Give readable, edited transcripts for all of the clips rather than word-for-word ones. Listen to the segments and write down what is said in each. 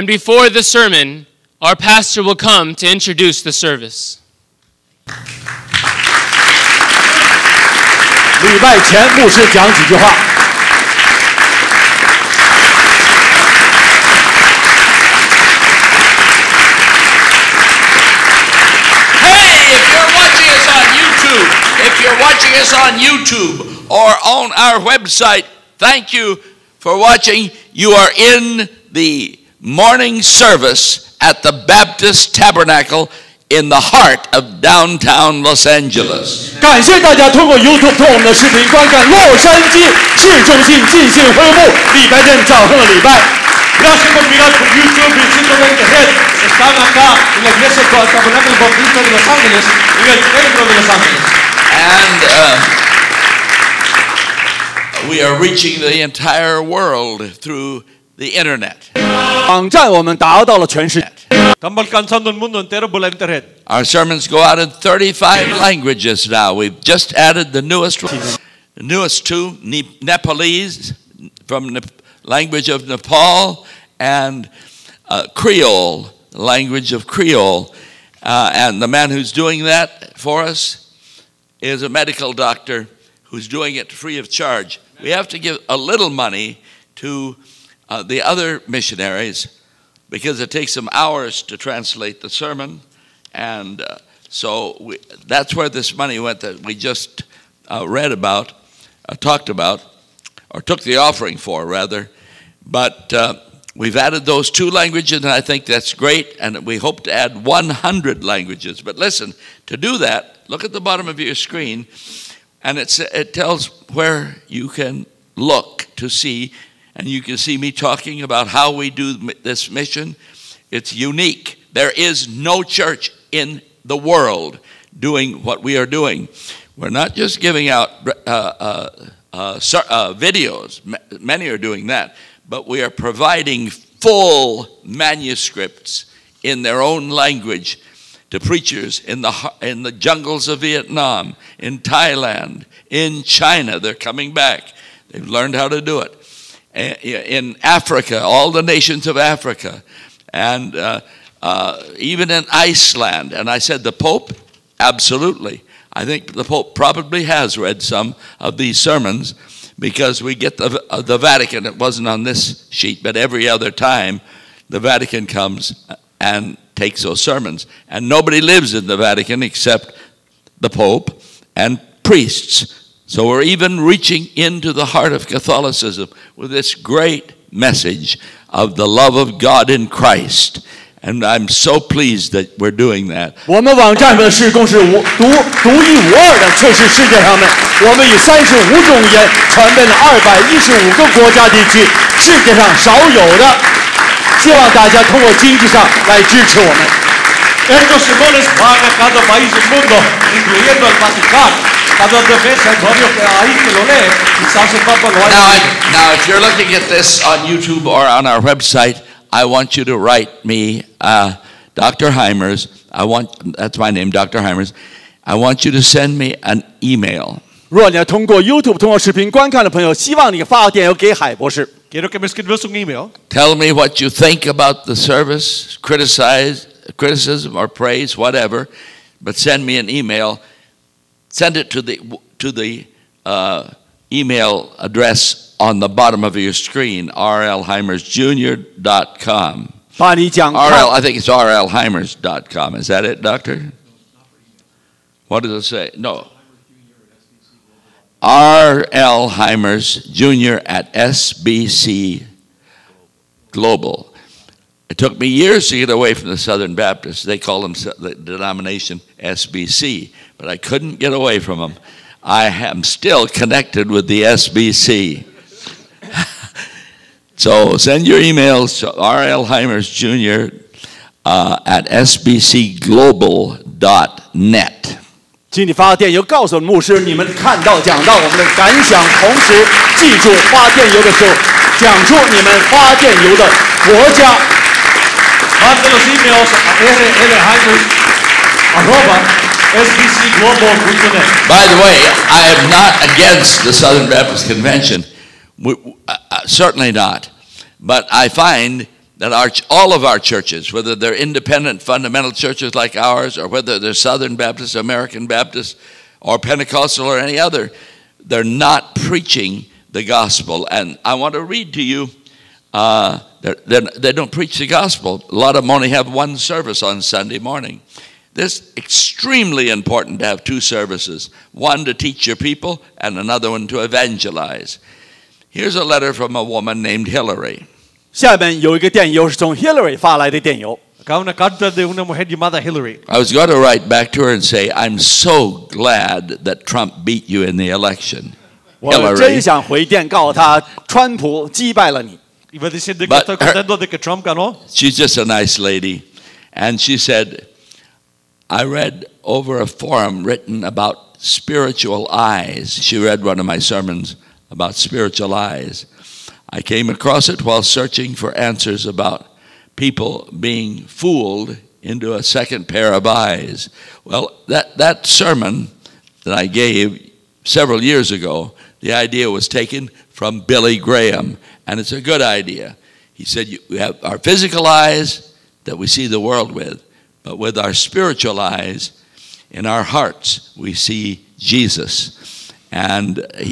before the sermon, our pastor will come to introduce the service. 礼拜前，牧师讲几句话。 If you're watching us on YouTube or on our website, thank you for watching. You are in the morning service at the Baptist Tabernacle in the heart of downtown Los Angeles. 感谢大家通过 YouTube 通我们的视频观看洛杉矶市中心浸信会幕礼拜天早上的礼拜。Gracias por mirar por YouTube y simplemente están acá en la iglesia del Tabernáculo Bautista de Los Ángeles, en el centro de Los Ángeles. And we are reaching the entire world through the internet. 网站我们达到了全世界。 Estamos alcanzando el mundo entero por la internet. Our sermons go out in 35 languages now. We've just added the newest two, Nepalese from the language of Nepal, and Creole, language of Creole. And the man who's doing that for us is a medical doctor who's doing it free of charge. We have to give a little money to the other missionaries because it takes them hours to translate the sermon. And so that's where this money went that we just read about, talked about, or took the offering for, rather. But we've added those 2 languages, and I think that's great, and we hope to add 100 languages. But listen, to do that, look at the bottom of your screen, and it tells where you can look to see, and you can see me talking about how we do this mission. It's unique. There is no church in the world doing what we are doing. We're not just giving out videos. Many are doing that. But we are providing full manuscripts in their own language to preachers in the jungles of Vietnam, in Thailand, in China. They're coming back. They've learned how to do it. In Africa, all the nations of Africa, and even in Iceland. And I said, the Pope? Absolutely. I think the Pope probably has read some of these sermons because we get the Vatican. It wasn't on this sheet, but every other time the Vatican comes and takes those sermons. And nobody lives in the Vatican except the Pope and priests. So we're even reaching into the heart of Catholicism with this great message of the love of God in Christ. And I'm so pleased that we're doing that. 我们网站的事工是独一无二的，却是世界上面我们以35种语言传遍了215个国家地区，世界上少有的。希望大家通过经济上来支持我们。Estos sermones van a cada país del mundo, incluyendo el Vaticano. Cada vez hay varios ahí que lo leen, quizás el Papa lo haya. Now, if you're looking at this on YouTube or on our website, I want you to write me, Dr. Hymers. That's my name, Dr. Hymers. I want you to send me an email. 若你要通过 YouTube 通过视频观看的朋友，希望你发电邮给海博士。 Quiero que me escribas un email. Tell me what you think about the service, criticism or praise, whatever, but send me an email. Send it to the email address on the bottom of your screen, rlhymersjr.com. I think it's rlhymers.com. Is that it, Doctor? What does it say? No. R.L. Hymers Jr. at SBC Global. It took me years to get away from the Southern Baptists. They call them the denomination SBC, but I couldn't get away from them. I am still connected with the SBC. So send your emails to R.L. Hymers Jr. At sbcglobal.net. 请你发电邮告诉牧师你们看到讲到我们的感想，同时记住发电邮的时候讲出你们发电邮的国家。Mande los emails a rlhymers@sbcglobal.net. By the way, I am not against the Southern Baptist Convention. Certainly not. But I find that all of our churches, whether they're independent fundamental churches like ours, or whether they're Southern Baptist, American Baptist, or Pentecostal or any other, they're not preaching the gospel. And I want to read to you, they don't preach the gospel. A lot of them only have one service on Sunday morning. It's extremely important to have two services, one to teach your people and another one to evangelize. Here's a letter from a woman named Hillary. 下面有一个电邮是从 Hillary 发来的电邮。 Acá una carta de una mujer llamada Hillary. I was going to write back to her and say, I'm so glad that Trump beat you in the election. 我真想回电告诉他，川普击败了你。 Iba a decir de que estoy contento de que Trump ganó. She's just a nice lady. And she said, I read over a forum written about spiritual eyes. She read one of my sermons about spiritual eyes. I came across it while searching for answers about people being fooled into a second pair of eyes. Well, that sermon that I gave several years ago, the idea was taken from Billy Graham, and it's a good idea. He said we have our physical eyes that we see the world with, but with our spiritual eyes, in our hearts, we see Jesus. And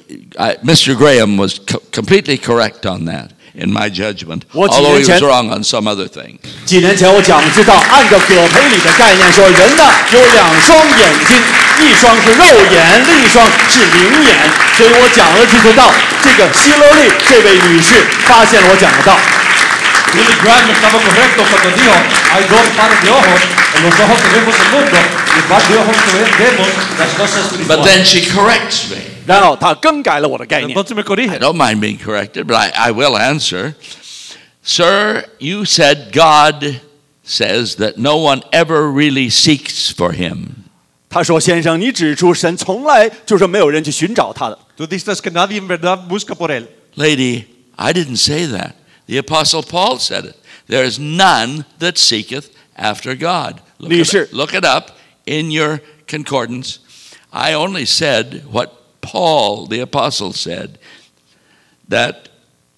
Mr. Graham was completely correct on that, in my judgment, although he was wrong on some other thing. 几年前我讲知道，按照葛培理的概念说，人呢有两双眼睛，一双是肉眼，另一双是灵眼。所以我讲了就知道，这个希勒利这位女士发现了我讲的道。 Billy Graham estaba correcto cuando dijo, hay dos pares de ojos, en los ojos que vemos el mundo, y el par de ojos que vemos las cosas espirituales. But then she corrects me. 然后他更改了我的概念。 Entonces me corrige. I don't mind being corrected, but I will answer. Sir, you said God says that no one ever really seeks for him. 他说：“先生，你指出神从来就是没有人去寻找他的。” Tú dices que nadie en verdad busca por él. Lady, I didn't say that. The Apostle Paul said it. There is none that seeketh after God. Look it up in your concordance. I only said what Paul, the Apostle, said, that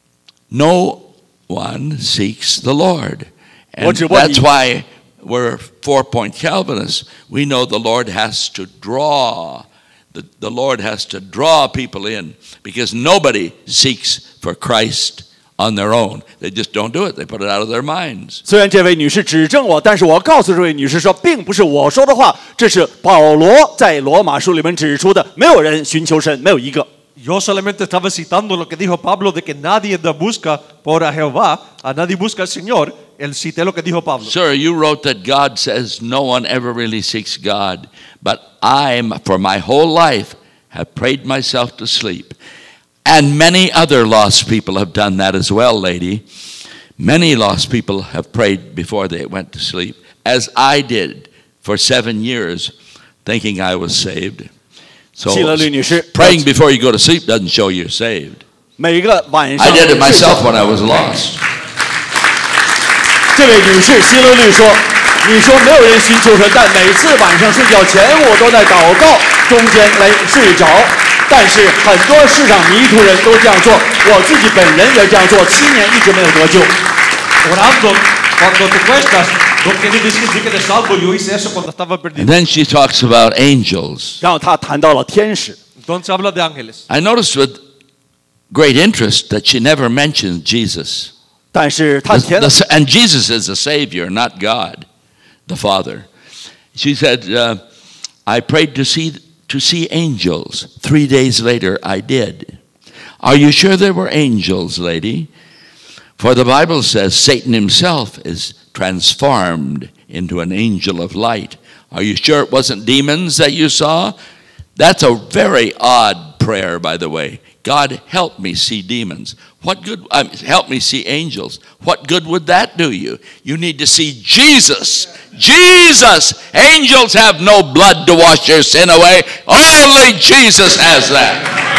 no one seeks the Lord. And that's why we're 4-point Calvinists. We know the Lord has to draw. The Lord has to draw people in, because nobody seeks for Christ on their own. They just don't do it. They put it out of their minds. 虽然这位女士指正我，但是我告诉这位女士说，并不是我说的话，这是保罗在罗马书里面指出的，没有人寻求神，没有一个。 Yo solamente estaba citando lo que dijo Pablo de que nadie busca por a Jehová, a nadie busca al Señor. Él cité lo que dijo Pablo. Sir, you wrote that God says no one ever really seeks God, but I, for my whole life, have prayed myself to sleep. And many other lost people have done that as well, lady. Many lost people have prayed before they went to sleep, as I did for 7 years, thinking I was saved. So praying before you go to sleep doesn't show you're saved. I did it myself when I was lost. 这位女士希勒律说：“你说没有人寻求神，但每次晚上睡觉前我都在祷告，中间来睡着。但是很多世上迷途人都这样做，我自己本人也这样做，7年一直没有得救。” Orando cuando te cuestas, no quiere decir que te salvo. Yo hice eso cuando estaba perdido. And then she talks about angels. 然后她谈到了天使。 Entonces habla de ángeles. I noticed with great interest that she never mentioned Jesus. 但是她填了 And Jesus is the Savior, not God, the Father. She said, I prayed to see angels. 3 days later, I did. Are you sure there were angels, lady? For the Bible says Satan himself is transformed into an angel of light. Are you sure it wasn't demons that you saw? That's a very odd prayer, by the way. God, help me see demons. What good? Help me see angels. What good would that do you? You need to see Jesus. Jesus! Angels have no blood to wash your sin away. Only Jesus has that.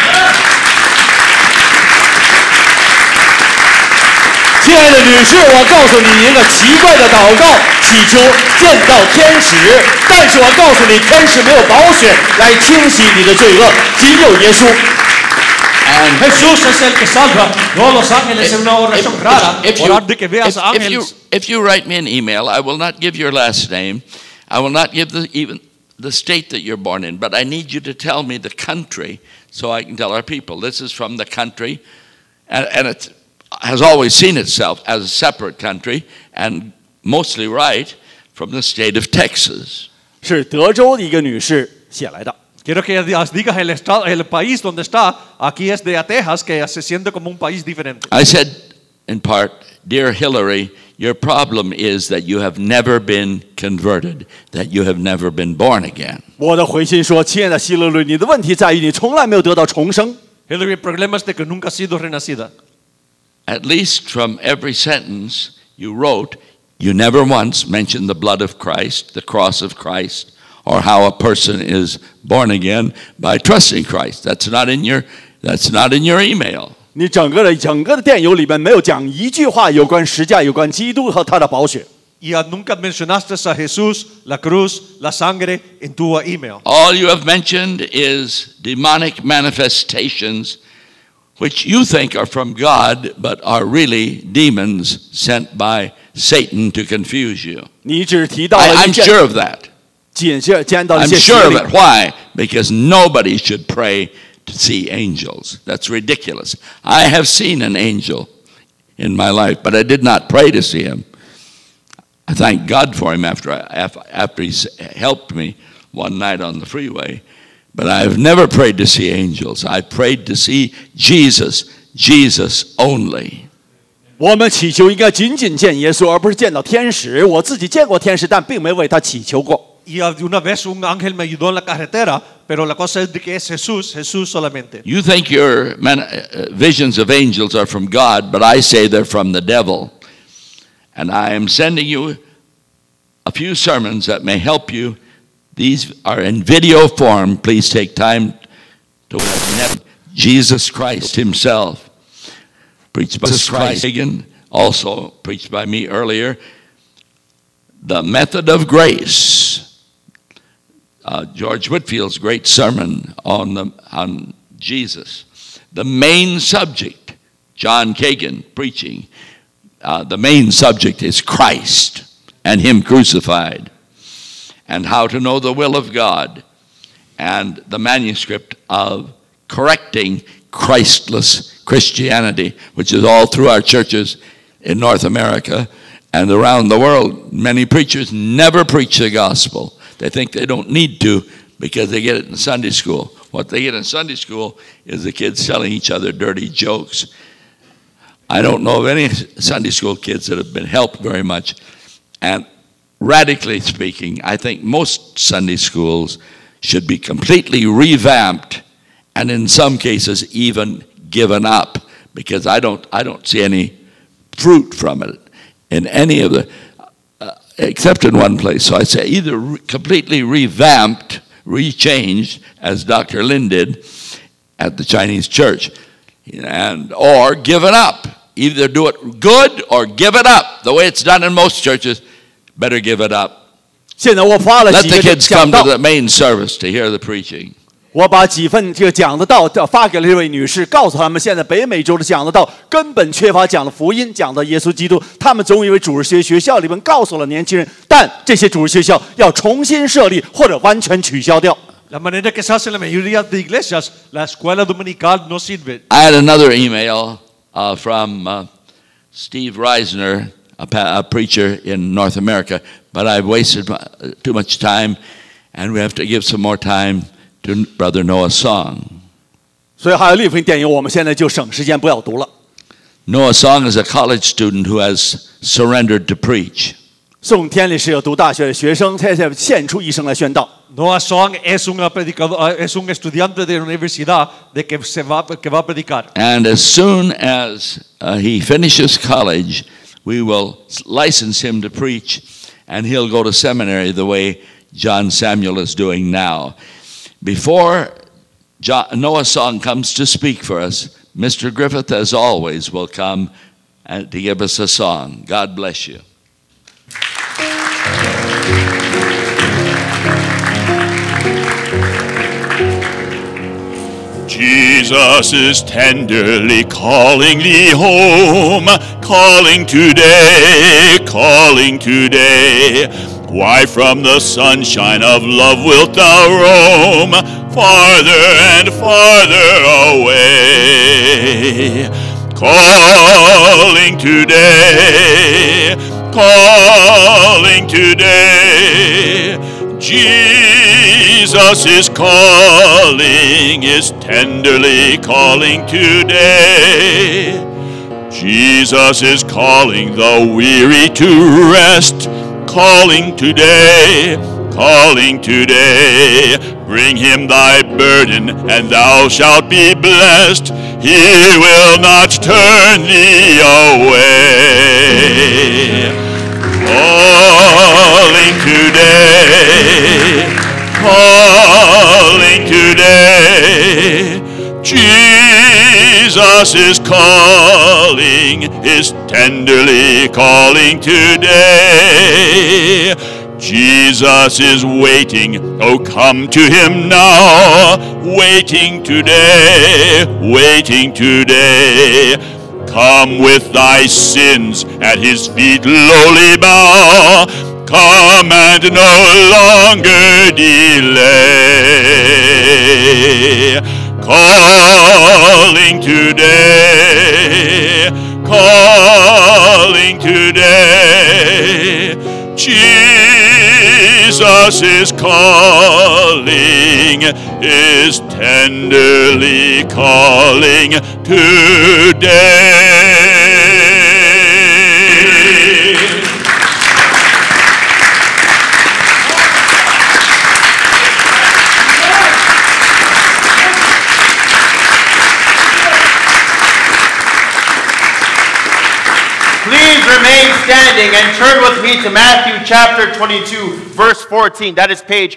亲爱的女士，我告诉你一个奇怪的祷告，祈求见到天使。但是我告诉你，天使没有宝血来清洗你的罪恶，仅有耶稣。 Jesús es el que salva, no los ángeles. Es una oración rara. Orar de que veas ángeles. If you write me an email, I will not give your last name. I will not give even the state that you're born in, but I need you to tell me the country so I can tell our people this is from the country, and it has always seen itself as a separate country and mostly right from the state of Texas. 是德州的一个女士写来的。 Quiero que digas el estado, el país donde está. Aquí es de Texas, que se siente como un país diferente. I said, in part, dear Hillary, your problem is that you have never been converted, that you have never been born again. 我的回信说：“亲爱的希勒瑞，你的问题在于你从来没有得到重生。” Hillary, el problema es de que nunca ha sido renacida. At least from every sentence you wrote, you never once mentioned the blood of Christ, the cross of Christ, or how a person is born again by trusting Christ. That's not in your email. 你整个的电邮里面没有讲一句话有关十架、有关基督和他的宝血。 Y nunca mencionaste a Jesús, la cruz, la sangre en tu email. All you have mentioned is demonic manifestations, which you think are from God, but are really demons sent by Satan to confuse you. 你只提到了 I'm sure of that. 见到了一 I'm 些 sure 邪 of 灵 it. Why? Because nobody should pray to see angels. That's ridiculous. I have seen an angel in my life, but I did not pray to see him. I thank God for him after he helped me one night on the freeway. But I have never prayed to see angels. I prayed to see Jesus, Jesus only. 我们祈求应该仅仅见耶稣，而不是见到天使。我自己见过天使，但并没为他祈求过。 Y una vez un ángel me ayudó en la carretera, pero la cosa es de que es Jesús, Jesús solamente. You think your visions of angels are from God, but I say they're from the devil. And I am sending you a few sermons that may help you. These are in video form. Please take time to watch. Jesus Christ himself, preached by Christ Hagen, also preached by me earlier. The method of grace. George Whitfield's great sermon on Jesus. The main subject, John Kagan preaching, the main subject is Christ and him crucified, and how to know the will of God, and the manuscript of correcting Christless Christianity, which is all through our churches in North America and around the world. Many preachers never preach the gospel. They think they don't need to because they get it in Sunday school. What they get in Sunday school is the kids telling each other dirty jokes. I don't know of any Sunday school kids that have been helped very much. And radically speaking, I think most Sunday schools should be completely revamped and in some cases even given up, because I don't see any fruit from it in any of the except in one place. So I say either completely revamped, rechanged, as Dr. Lin did at the Chinese church, or given up. Either do it good or give it up. The way it's done in most churches, better give it up. 现在我发了 Let 几 the 个 kids 讲 come to 道， the main service to hear the preaching. 我把几份这个讲的道发给了这位女士，告诉他们现在北美洲的讲的道根本缺乏讲的福音，讲的耶稣基督。他们总以为主日学校里面告诉了年轻人，但这些主日学校要重新设立或者完全取消掉。 La manera que se hace en la mayoría de iglesias, la escuela dominical no sirve. I had another email from Steve Reisner, a preacher in North America, but I've wasted too much time, and we have to give some more time to Brother Noah Song. 所以还有另一份电邮，我们现在就省时间不要读了。 Noah Song is a college student who has surrendered to preach. 宋天理是有读大学的学生，他现在献出一生来宣道。 Noah Song es un predicador, es un estudiante de la universidad de que va a predicar. And as soon as he finishes college, we will license him to preach, and he'll go to seminary the way John Samuel is doing now. Before Noah Song comes to speak for us, Mr. Griffith, as always, will come to give us a song. God bless you. Jesus is tenderly calling thee home, calling today, calling today. Why from the sunshine of love wilt thou roam, farther and farther away? Calling today, calling today. Jesus is calling, is tenderly calling today. Jesus is calling the weary to rest, calling today, calling today. Bring him thy burden, and thou shalt be blessed. He will not turn thee away. Calling today, calling today. Jesus is calling, is tenderly calling today. Jesus is waiting, oh come to him now, waiting today, waiting today. Come with thy sins at his feet lowly bow, come and no longer delay. Calling today, calling today. Jesus is calling, is tenderly calling today. Please remain standing and turn with me to Matthew chapter 22, verse 14. That is page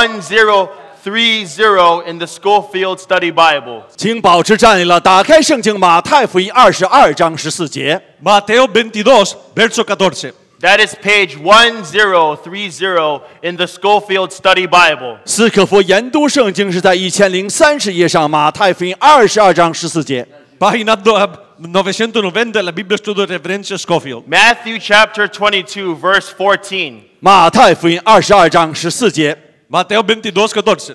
1030 in the Schofield Study Bible. 请保持站立了，打开圣经马太福音22章14节。 Mateo 22, verso 14. That is page 1030 in the Schofield Study Bible. 斯可夫研读圣经是在1030页上，马太福音22章14节。 Página 990, la Bibbia Studio Referencia Scofield. Matthew chapter 22, verse 14. 马太福音22章14节。 Mateo 22, 14.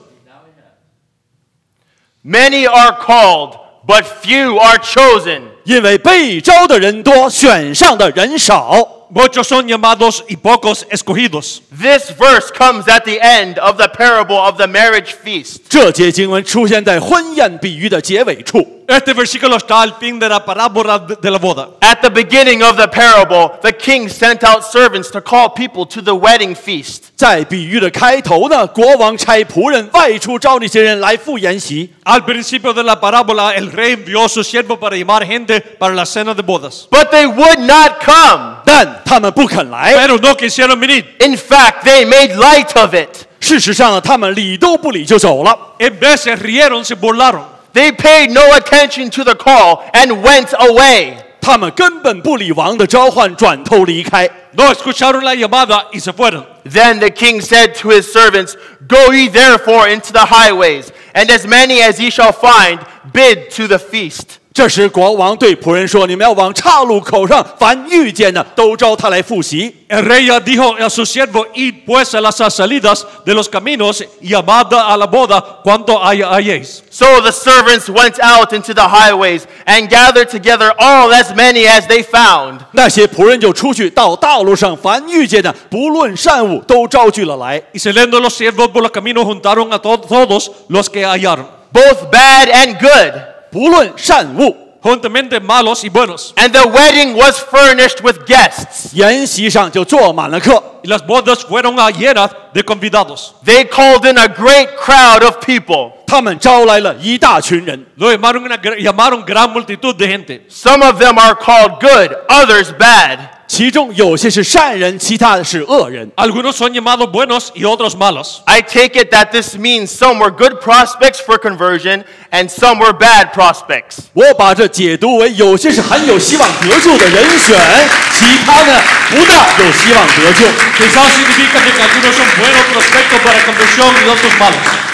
Many are called, but few are chosen. 因为被招的人多，选上的人少。 Muchos son llamados y pocos escogidos. This verse comes at the end of the parable of the marriage feast. 这节经文出现在婚宴比喻的结尾处。 Este versículo está al fin de la parábola de la boda. At the beginning of the parable, the king sent out servants to call people to the wedding feast. 在比喻的开头呢，国王差仆人外出招那些人来赴筵席。 Al principio de la parábola, el rey envió a su siervo para llamar gente para la cena de bodas. But they would not come. 但他们不肯来。 Pero no quisieron venir. In fact, they made light of it. 事实上，他们理都不理就走了。 En vez se rieron, se burlaron. They paid no attention to the call and went away. 他们根本不理王的召唤，转头离开。 No escucharon la llamada y se fueron. Then the king said to his servants, Go ye therefore into the highways, and as many as ye shall find, bid to the feast. 这时，国王对仆人说：“你们要往岔路口上，凡遇见的都招他来赴席。” El rey dijo a su siervo, id pues a las salidas de los caminos y llamad a la boda cuanto halléis. So the servants went out into the highways and gathered together all as many as they found. 那些仆人就出去到道路上，凡遇见的，不论善恶，都招聚了来。 Y saliendo los siervos por los caminos juntaron a todos los que hallaron, Both bad and good. 不论善恶， juntamente malos y buenos. And the wedding was furnished with guests. 筵席上就坐满了客。 Y las bodas fueron llenas de convidados. They called in a great crowd of people. 他们招来了一大群人， Lo llamaron gran multitud de gente. Some of them are called good, others bad. 其中有些是善人，其他的是恶人。 Algunos son llamados buenos y otros malos. I take it that this means some were good prospects for conversion and some were bad prospects. 我把这解读为有些是很有希望得救的人选，其他呢不大有希望得救。 Quizás significa que algunos son buenos prospectos para conversión y otros malos.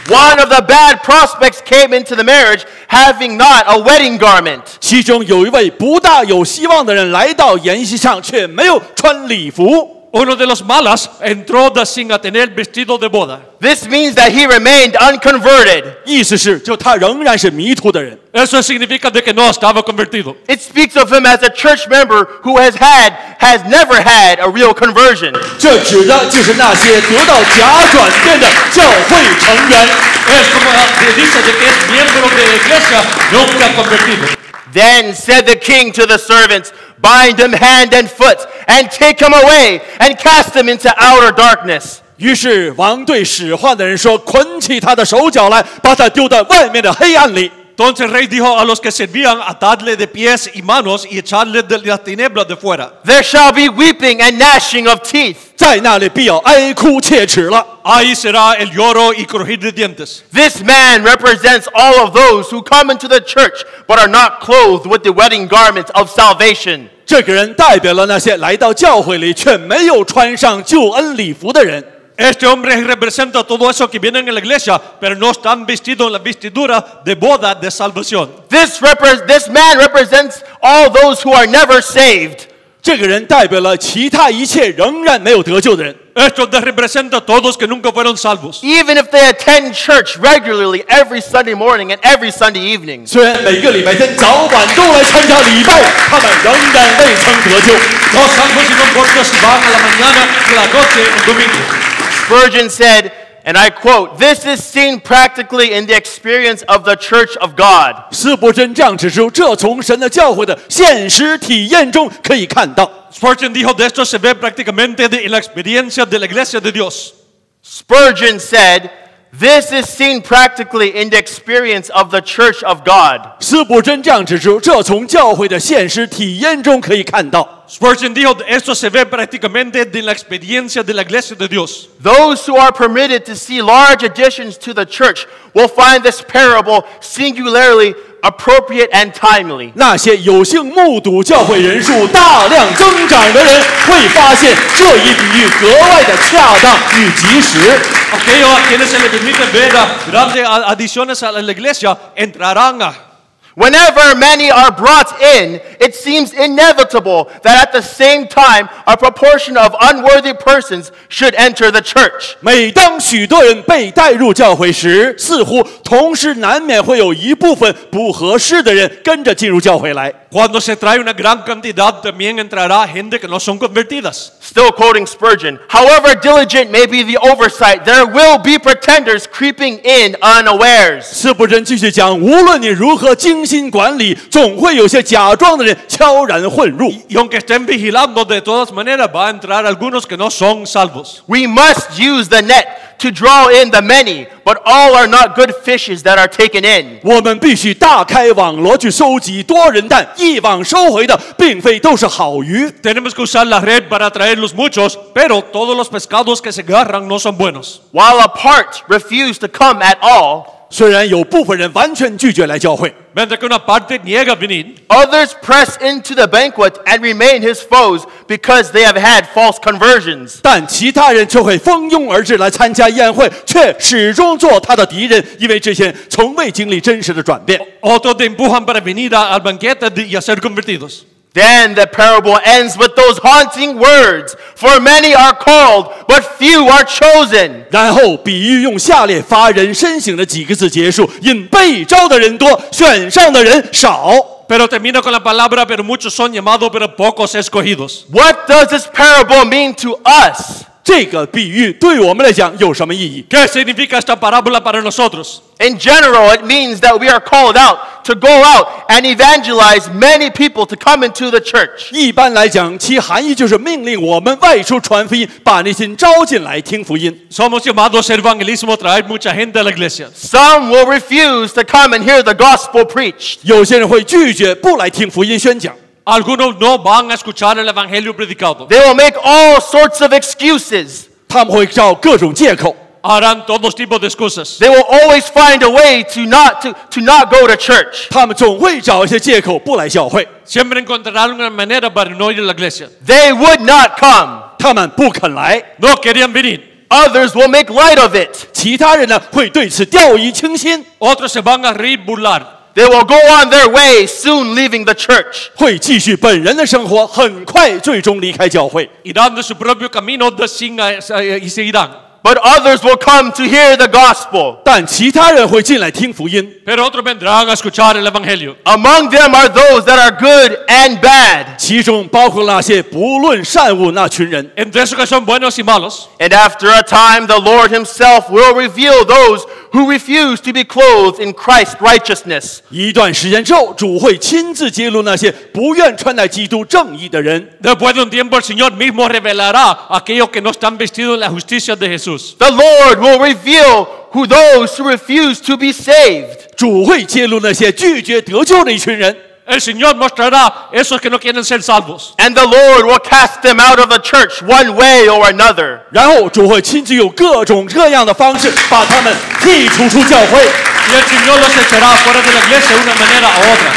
One of the bad prospects came into the marriage having not a wedding garment. 其中有一位不大有希望的人来到筵席上，却没有穿礼服。 Uno de los malas entró sin tener vestido de boda. This means that he remained unconverted. 意思是，就他仍然是迷途的人。 Eso significa de que no estaba convertido. It speaks of him as a church member who has never had a real conversion. 这指的就是那些得到假转变的教会成员。 Es como dice de que es miembro de la iglesia nunca convertido. Then said the king to the servants, bind him hand and foot, and take him away, and cast him into outer darkness. 于是王对使唤的人说：“捆起他的手脚来，把他丢到外面的黑暗里。” Entonces el rey dijo a los que servían, atadle de pies y manos y echarle de las tinieblas de fuera. There shall be weeping and gnashing of teeth. 在那里必要哀哭切齿了。 Ahí será el lloro y crujir de dientes. This man represents all of those who come into the church but are not clothed with the wedding garments of salvation. 这个人代表了那些来到教会里却没有穿上救恩礼服的人。 Este hombre representa todo eso que vienen en la iglesia, pero no están vestidos en la vestidura de boda de salvación. This man represents all those who are never saved. 这个人代表了其他一切仍然没有得救的人。 Esto representa a todos que nunca fueron salvos. Even if they attend church regularly every Sunday morning and every Sunday evening. 虽然每个礼拜天早晚都来参加礼拜，他们仍然未曾得救。 Los salvos no importa si van a la mañana, a la noche o domingo. Spurgeon said, and I quote, "This is seen practically in the experience of the Church of God." 斯伯真这样指出，这从神的教会的现实体验中可以看到。 Spurgeon dijo de esto se ve prácticamente en la experiencia de la iglesia de Dios. Spurgeon said, "This is seen practically in the experience of the Church of God." 斯伯真这样指出，这从教会的现实体验中可以看到。 Spurgeon dijo de esto se ve prácticamente en la experiencia de la iglesia de Dios. Those who are permitted to see large additions to the church will find this parable singularly appropriate and timely. 那些有幸目睹教会人数大量增长的人，会发现这一比喻格外的恰当与及时。 Aquellos a quienes se les permite ver grandes adiciones a la iglesia entrarán a. Whenever many are brought in, it seems inevitable that at the same time a proportion of unworthy persons should enter the church. 每当许多人被带入教会时，似乎同时难免会有一部分不合适的人跟着进入教会来。 Cuando se trae una gran cantidad, también entrará gente que no son convertidas. Still quoting Spurgeon, however diligent may be the oversight, there will be pretenders creeping in unawares. 斯伯真继续讲，无论你如何精心管理，总会有些假装的人悄然混入。 Y aunque estén vigilando, de todas maneras va a entrar algunos que no son salvos. We must use the net to draw in the many, but all are not good fishes that are taken in. 我们必须大开网罗去收集多人但一网收回的，并非都是好鱼。 Tenemos que usar la red para atraer los muchos, pero todos los pescados que se agarran no son buenos. While a part refuse to come at all, 虽然有部分人完全拒绝来教会， Mientras que una parte niega venir, others press into the banquet and remain his foes because they have had false conversions. 但其他人却会蜂拥而至来参加宴会，却始终做他的敌人，因为这些从未经历真实的转变。 otros te empujan para venir al banquete y a ser convertidos. Then the parable ends with those haunting words, "For many are called, but few are chosen." 然后比喻用下列发人深省的几个字结束：因被招的人多，选上的人少。 Pero termina con la palabra, pero muchos son llamados, pero pocos escogidos. What does this parable mean to us? 这个比喻对我们来讲有什么意义？ ¿Qué significa esta parábola para nosotros? In general, it means that we are called out to go out and evangelize many people to come into the church. 一般来讲，其含义就是命令我们外出传福音，把那些人招进来听福音。 Somos llamados a ser evangelismo, traer mucha gente a la iglesia. Some will refuse to come and hear the gospel preached. 有些人会拒绝不来听福音宣讲， Algunos no van a escuchar el evangelio predicado. They will make all sorts of excuses. 他们会找各种借口， Harán todos tipos de excusas. They will always find a way to not go to church. 他们总会找一些借口不来教会， Siempre encontrarán una manera para no ir a la iglesia. They would not come. 他们不肯来。 No querían venir. Others will make light of it. 其他人呢会对此掉以轻心， Otros se van a reír, burlar. They will go on their way, soon leaving the church. 会继续本人的生活，很快最终离开教会。 Irán de su propio camino y se irán. But others will come to hear the gospel. 但其他人会进来听福音， Pero otros vendrán a escuchar el evangelio. Among them are those that are good and bad. 其中包括那些不论善恶那群人。 Entre esos que son buenos y malos. And after a time, the Lord himself will reveal those who refuse to be clothed in Christ's righteousness. 一段时间之后，主会亲自揭露那些不愿穿戴基督正义的人。 Después de un tiempo el Señor mismo revelará a aquellos que no están vestidos en la justicia de Jesús. The Lord will reveal who those who refuse to be saved. 主会揭露那些拒绝得救的一群人。 El Señor mostrará esos que no quieren ser salvos. And the Lord will cast them out of the church one way or another. 然后主会亲自用各种各样的方式把他们剔除出教会。 Y el Señor los echará fuera de la iglesia de una manera u otra.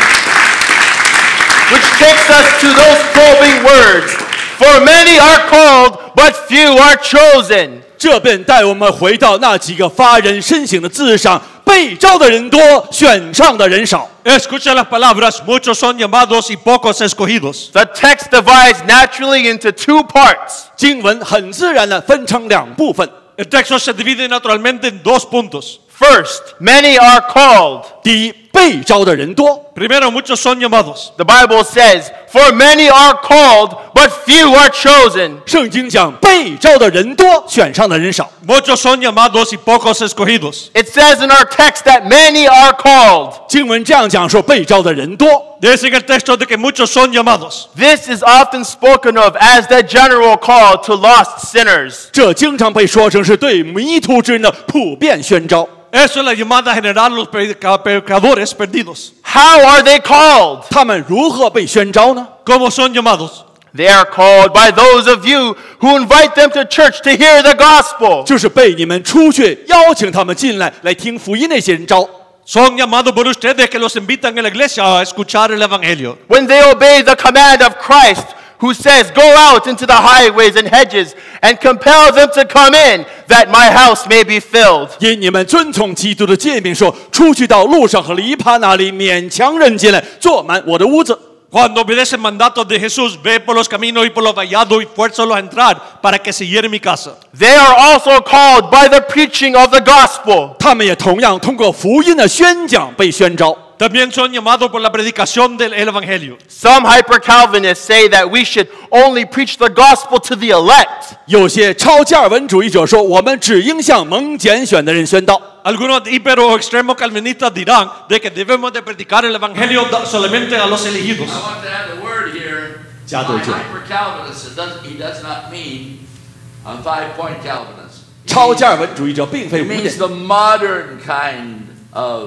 Which takes us to those probing words. For many are called, but few are chosen. 这便带我们回到那几个发人深省的字上：被召的人多，选上的人少。 Escucha las palabras, muchos son llamados y pocos escogidos. The text divides naturally into two parts. 经文很自然地分成两部分。 El texto se divide naturalmente en dos puntos. First, many are called. 第一，被召的人多。 Primero, muchos son llamados. The Bible says, for many are called, but few are chosen. 圣经讲被召的人多，选上的人少。 Muchos son llamados y pocos escogidos. It says in our text that many are called. 经文这样讲说，被召的人多。 Dice en el texto de que muchos son llamados. This is often spoken of as the general call to lost sinners. 这经常被说成是对迷途之人的普遍宣召。 Eso es la llamada general a los pecadores perdidos. How are they called? 他们如何被宣召呢？ ¿Cómo son llamados? They are called by those of you who invite them to church to hear the gospel. 就是被你们出去邀请他们进来听福音那些人召。 Son llamados por ustedes que los invitan en la iglesia a escuchar el evangelio. When they obey the command of Christ, who says, go out into the highways and hedges and compel them to come in, that my house may be filled. 因你们遵从基督的诫命说，出去到路上和篱笆那里，勉强人进来，坐满我的屋子。 Cuando obedece el mandato de Jesús, ve por los caminos y por los vallados y fuérzalos a entrar para que se llene mi casa. They are also called by the preaching of the gospel. 他们也同样通过福音的宣讲被宣召。 También son llamados por la predicación del evangelio. Some hyper-Calvinists say that we should only preach the gospel to the elect. 有些超加尔文主义者说，我们只应向蒙拣选的人宣道。 Algunos hiper o extremos calvinistas dirán de que debemos de predicar el evangelio solamente a los elegidos. I want to add a word here. Yeah, By do it. hyper-Calvinist, he does not mean a 5-point Calvinist. 超加尔文主义者并非 It 无 means 点， the modern kind of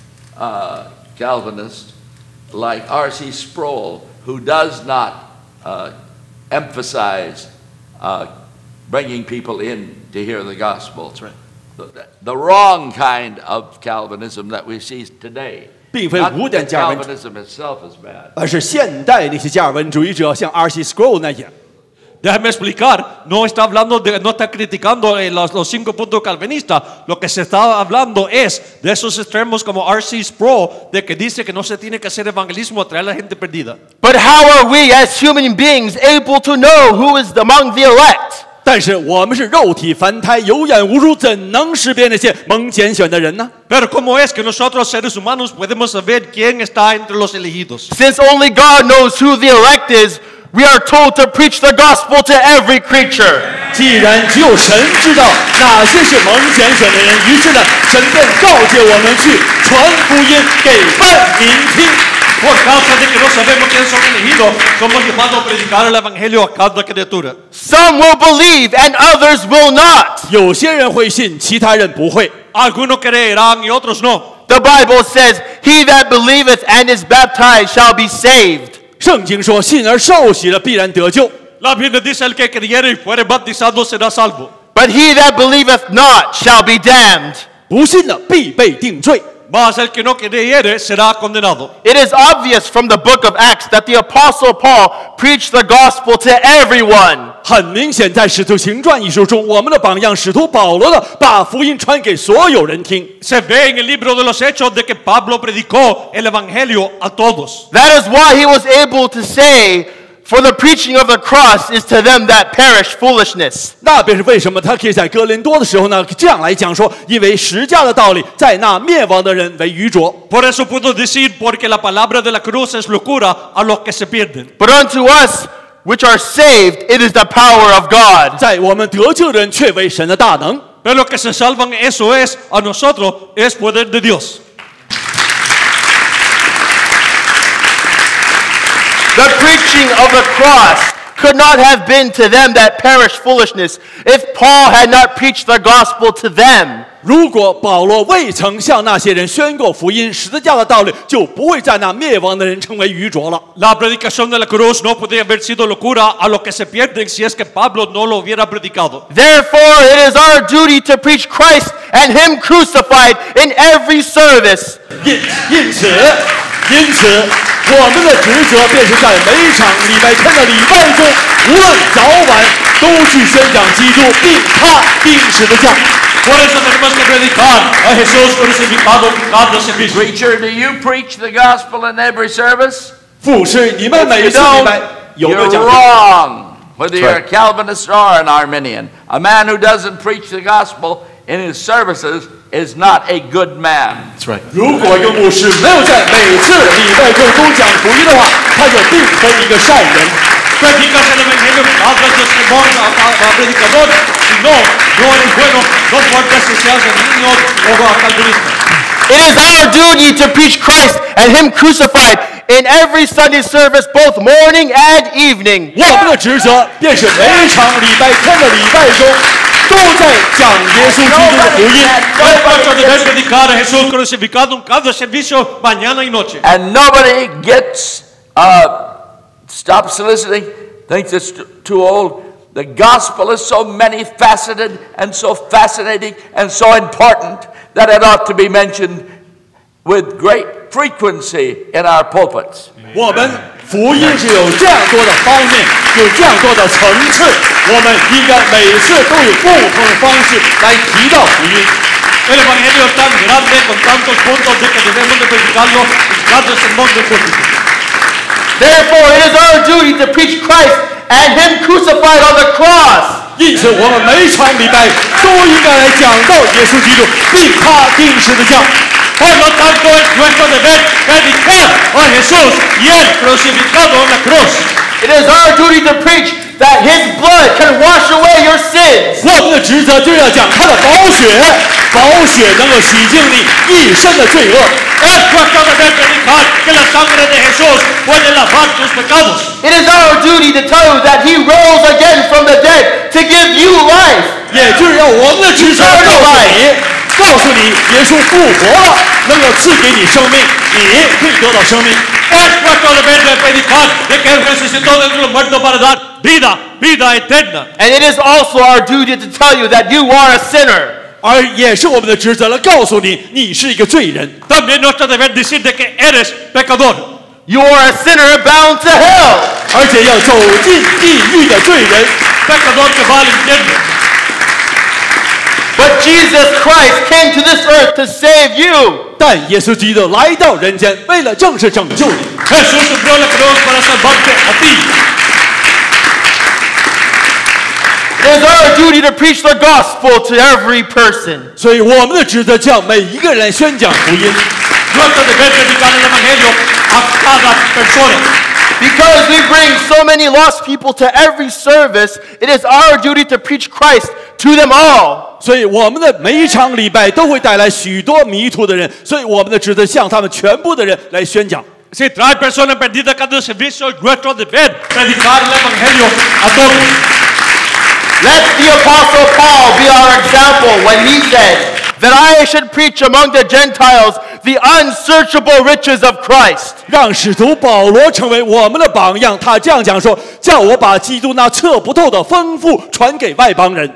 Calvinist, like R.C. Sproul, who does not emphasize bringing people in to hear the gospel. That's right. The wrong kind of Calvinism that we see today. 并非 Not 无 that 点加尔文， Calvinism itself is bad. 而是现代那些加尔文主义者，像 R.C. Sproul 那样。 Déjame explicar, no está hablando de, no está criticando los 5 puntos calvinistas. Lo que se está hablando es de esos extremos como R.C. Sproul, de que dice que no se tiene que hacer evangelismo a traer a la gente perdida. But how are we as human beings able to know who is among the elect? 但是我们是肉体凡胎，有眼无珠，怎能识别那些蒙拣选的人呢？ Pero ¿cómo es que nosotros seres humanos podemos saber quién está entre los elegidos? Since only God knows who the elect is, we are told to preach the gospel to every creature. 既然只有神知道哪些是蒙拣选的人，于是呢，神便告诫我们去传福音给万民听。 Por causa de que no sabemos quiénes son elegidos, somos llamados a predicar el evangelio a cada criatura. Some will believe and others will not. 有些人会信，其他人不会。 Algunos creerán y otros no. The Bible says, he that believeth and is baptized shall be saved. 圣经说，信而受洗了，必然得救。 La Biblia dice el que creyere y fuere bautizado será salvo. But he that believeth not shall be damned. 不信的必被定罪。 mas el que no creyere será condenado. It is obvious from the book of Acts that the Apostle Paul preached the gospel to everyone. 很明显，在《使徒行传》一书中，我们的榜样使徒保罗的把福音传给所有人听。 Se ve en el libro de los Hechos de que Pablo predicó el evangelio a todos. That is why he was able to say, "For the preaching of the cross is to them that perish foolishness." 那便是为什么他可以在哥林多的时候呢，这样来讲说，因为十架的道理，在那灭亡的人为愚拙。 Por eso puedo decir, porque la palabra de la cruz es locura a los que se pierden. But unto us which are saved, it is the power of God. 在我们得救的人却为神的大能。 Pero los que se salvan, eso es, a nosotros, es poder de Dios. The preaching of the cross could not have been to them that perish foolishness if Paul had not preached the gospel to them. 如果保罗未曾向那些人宣告福音，十字架的道理就不会在那灭亡的人成为愚拙了。 La predicación de la cruz no podría haber sido locura a los que se pierden si es que Pablo no lo hubiera predicado. Therefore, it is our duty to preach Christ and Him crucified in every service. 因此，我们的职责便是在每场礼拜天的礼拜中，无论早晚，都去宣讲基督，并他钉十字架。 Por eso tenemos que predicar a Jesús crucificado cada servicio. Preacher, do you preach the gospel in every service? 父是你们每 You 次礼拜 don't, 有没有 you're 讲？ wrong. Whether you're a right. Calvinist or an Arminian, a man who doesn't preach the gospel in his services is not a good man. 如果一个牧师没有在每次礼拜中都讲福音的话，他就并非一个善人。 Predicas el evangelio, hablas de sermón a predicador, si no eres bueno, no importa si seas el niño o a calvinista. It is our duty to preach Christ and Him crucified in every Sunday service, both morning and evening. 我们的职责便是每一场礼拜天的礼拜中，都在讲耶稣基督的福音。 El paso de predicar a Jesús crucificado en cada servicio, mañana y noche. And nobody gets, stop soliciting, thinks it's too old. The gospel is so many-faceted and so fascinating and so important that it ought to be mentioned with great frequency in our pulpits. 我们福音是有这样多的方面，有这样多的层次，我们应该每次都有不同的方式来提到福音。 El evangelio es tan grande con tantos puntos de que debemos de predicarlo en cada sermón del púlpito. Therefore, it is our duty to preach Christ and Him crucified on the cross. 因此，我们每一场礼拜都应该来讲到耶稣基督，并他钉十字架。 Por lo tanto, es nuestro deber predicar a Jesús y Él crucificado en la cruz. It is our duty to preach that His blood can wash away your sins. 我们的职责就要讲他的宝血能够洗净你一生的罪恶。 Es nuestro deber predicar que la sangre de Jesús puede lavar tus pecados. It is our duty to tell you that He rose again from the dead to give you life. 也就是要我们的职责告诉你，耶稣复活了，能够赐给你生命，你可以得到生命。 Es nuestro deber de predicar de que Él resucitó de los muertos para dar vida eterna. And it is also our duty to tell you that you are a sinner. 而也是我们的职责来告诉你，你是一个罪人。 También nuestro deber decir de que eres pecador. You are a sinner bound to hell. 而且要走进地狱的罪人。 Pecador que va al infierno. But Jesus Christ came to this earth to save you. 但耶稣基督来到人间，为了正是拯救你。 Jesús sufrió la cruz para salvarte a ti. It is our duty to preach the gospel to every person. 所以我们的职责向每一个人宣讲福音。 Nuestro deber predicar el evangelio a cada persona. Because we bring so many lost people to every service, it is our duty to preach Christ to them all. 所以我们的每一场礼拜都会带来许多迷途的人，所以我们的职责向他们全部的人来宣讲。 Si trae personas perdidas a cada servicio, es nuestro deber predicar el evangelio a todos. Let the Apostle Paul be our example when he said that I should preach among the Gentiles the unsearchable riches of Christ. 让使徒保罗成为我们的榜样，他这样讲说：“叫我把基督那测不透的丰富传给外邦人。”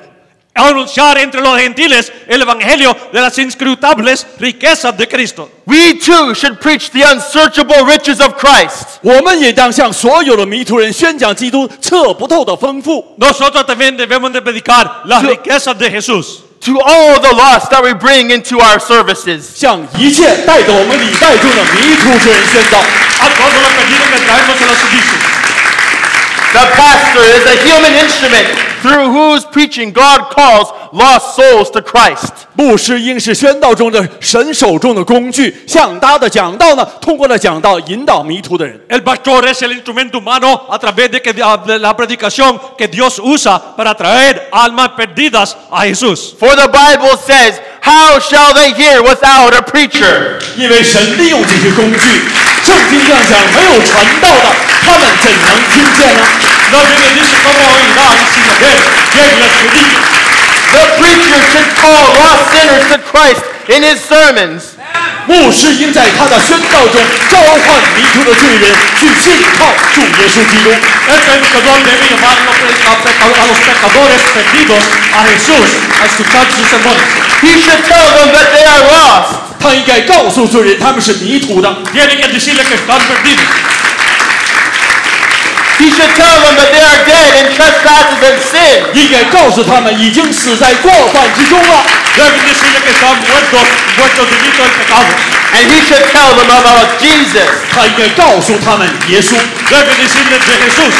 anunciar entre los gentiles el evangelio de las inscrutables riquezas de Cristo. We too should preach the unsearchable riches of Christ. 我们也当向所有的迷途人宣讲基督测不透的丰富。 Nosotros también debemos de predicar las riquezas de Jesús. To all the lost that we bring into our services. 向一切带着我们礼拜中的迷途之人宣告。 A todos los perdidos que traemos en los servicios. The pastor is a human instrument through whose preaching God calls lost souls to Christ. 牧师应是宣道中的神手中的工具，向他的讲道呢，通过了讲道引导迷途的人。 El pastor es el instrumento humano a través de la predicación que Dios usa para traer almas perdidas a Jesús. For the Bible says, how shall they hear without a preacher? 因为神利用这些工具，圣经上讲，没有传道的，他们怎能听见呢？ La Biblia dice cómo oirán sin oír quien les predique. The preacher should call lost sinners to Christ in his sermons. 牧师应在他的宣道中召唤迷途的罪人去信靠主耶稣基督。 El predicador debe llamar a los pecadores perdidos a Jesús a escuchar sus sermones. He should tell them that they are lost. 他应该告诉罪人他们是迷途的。 Tiene que decirle que están perdidos. He should tell them that they are dead in trespasses and sin. 应该告诉他们已经死在过犯之中了。 Debe decirle que están muertos delito del pecado. And he should tell them about Jesus. 他应该告诉他们耶稣。 Debe decirles de Jesús.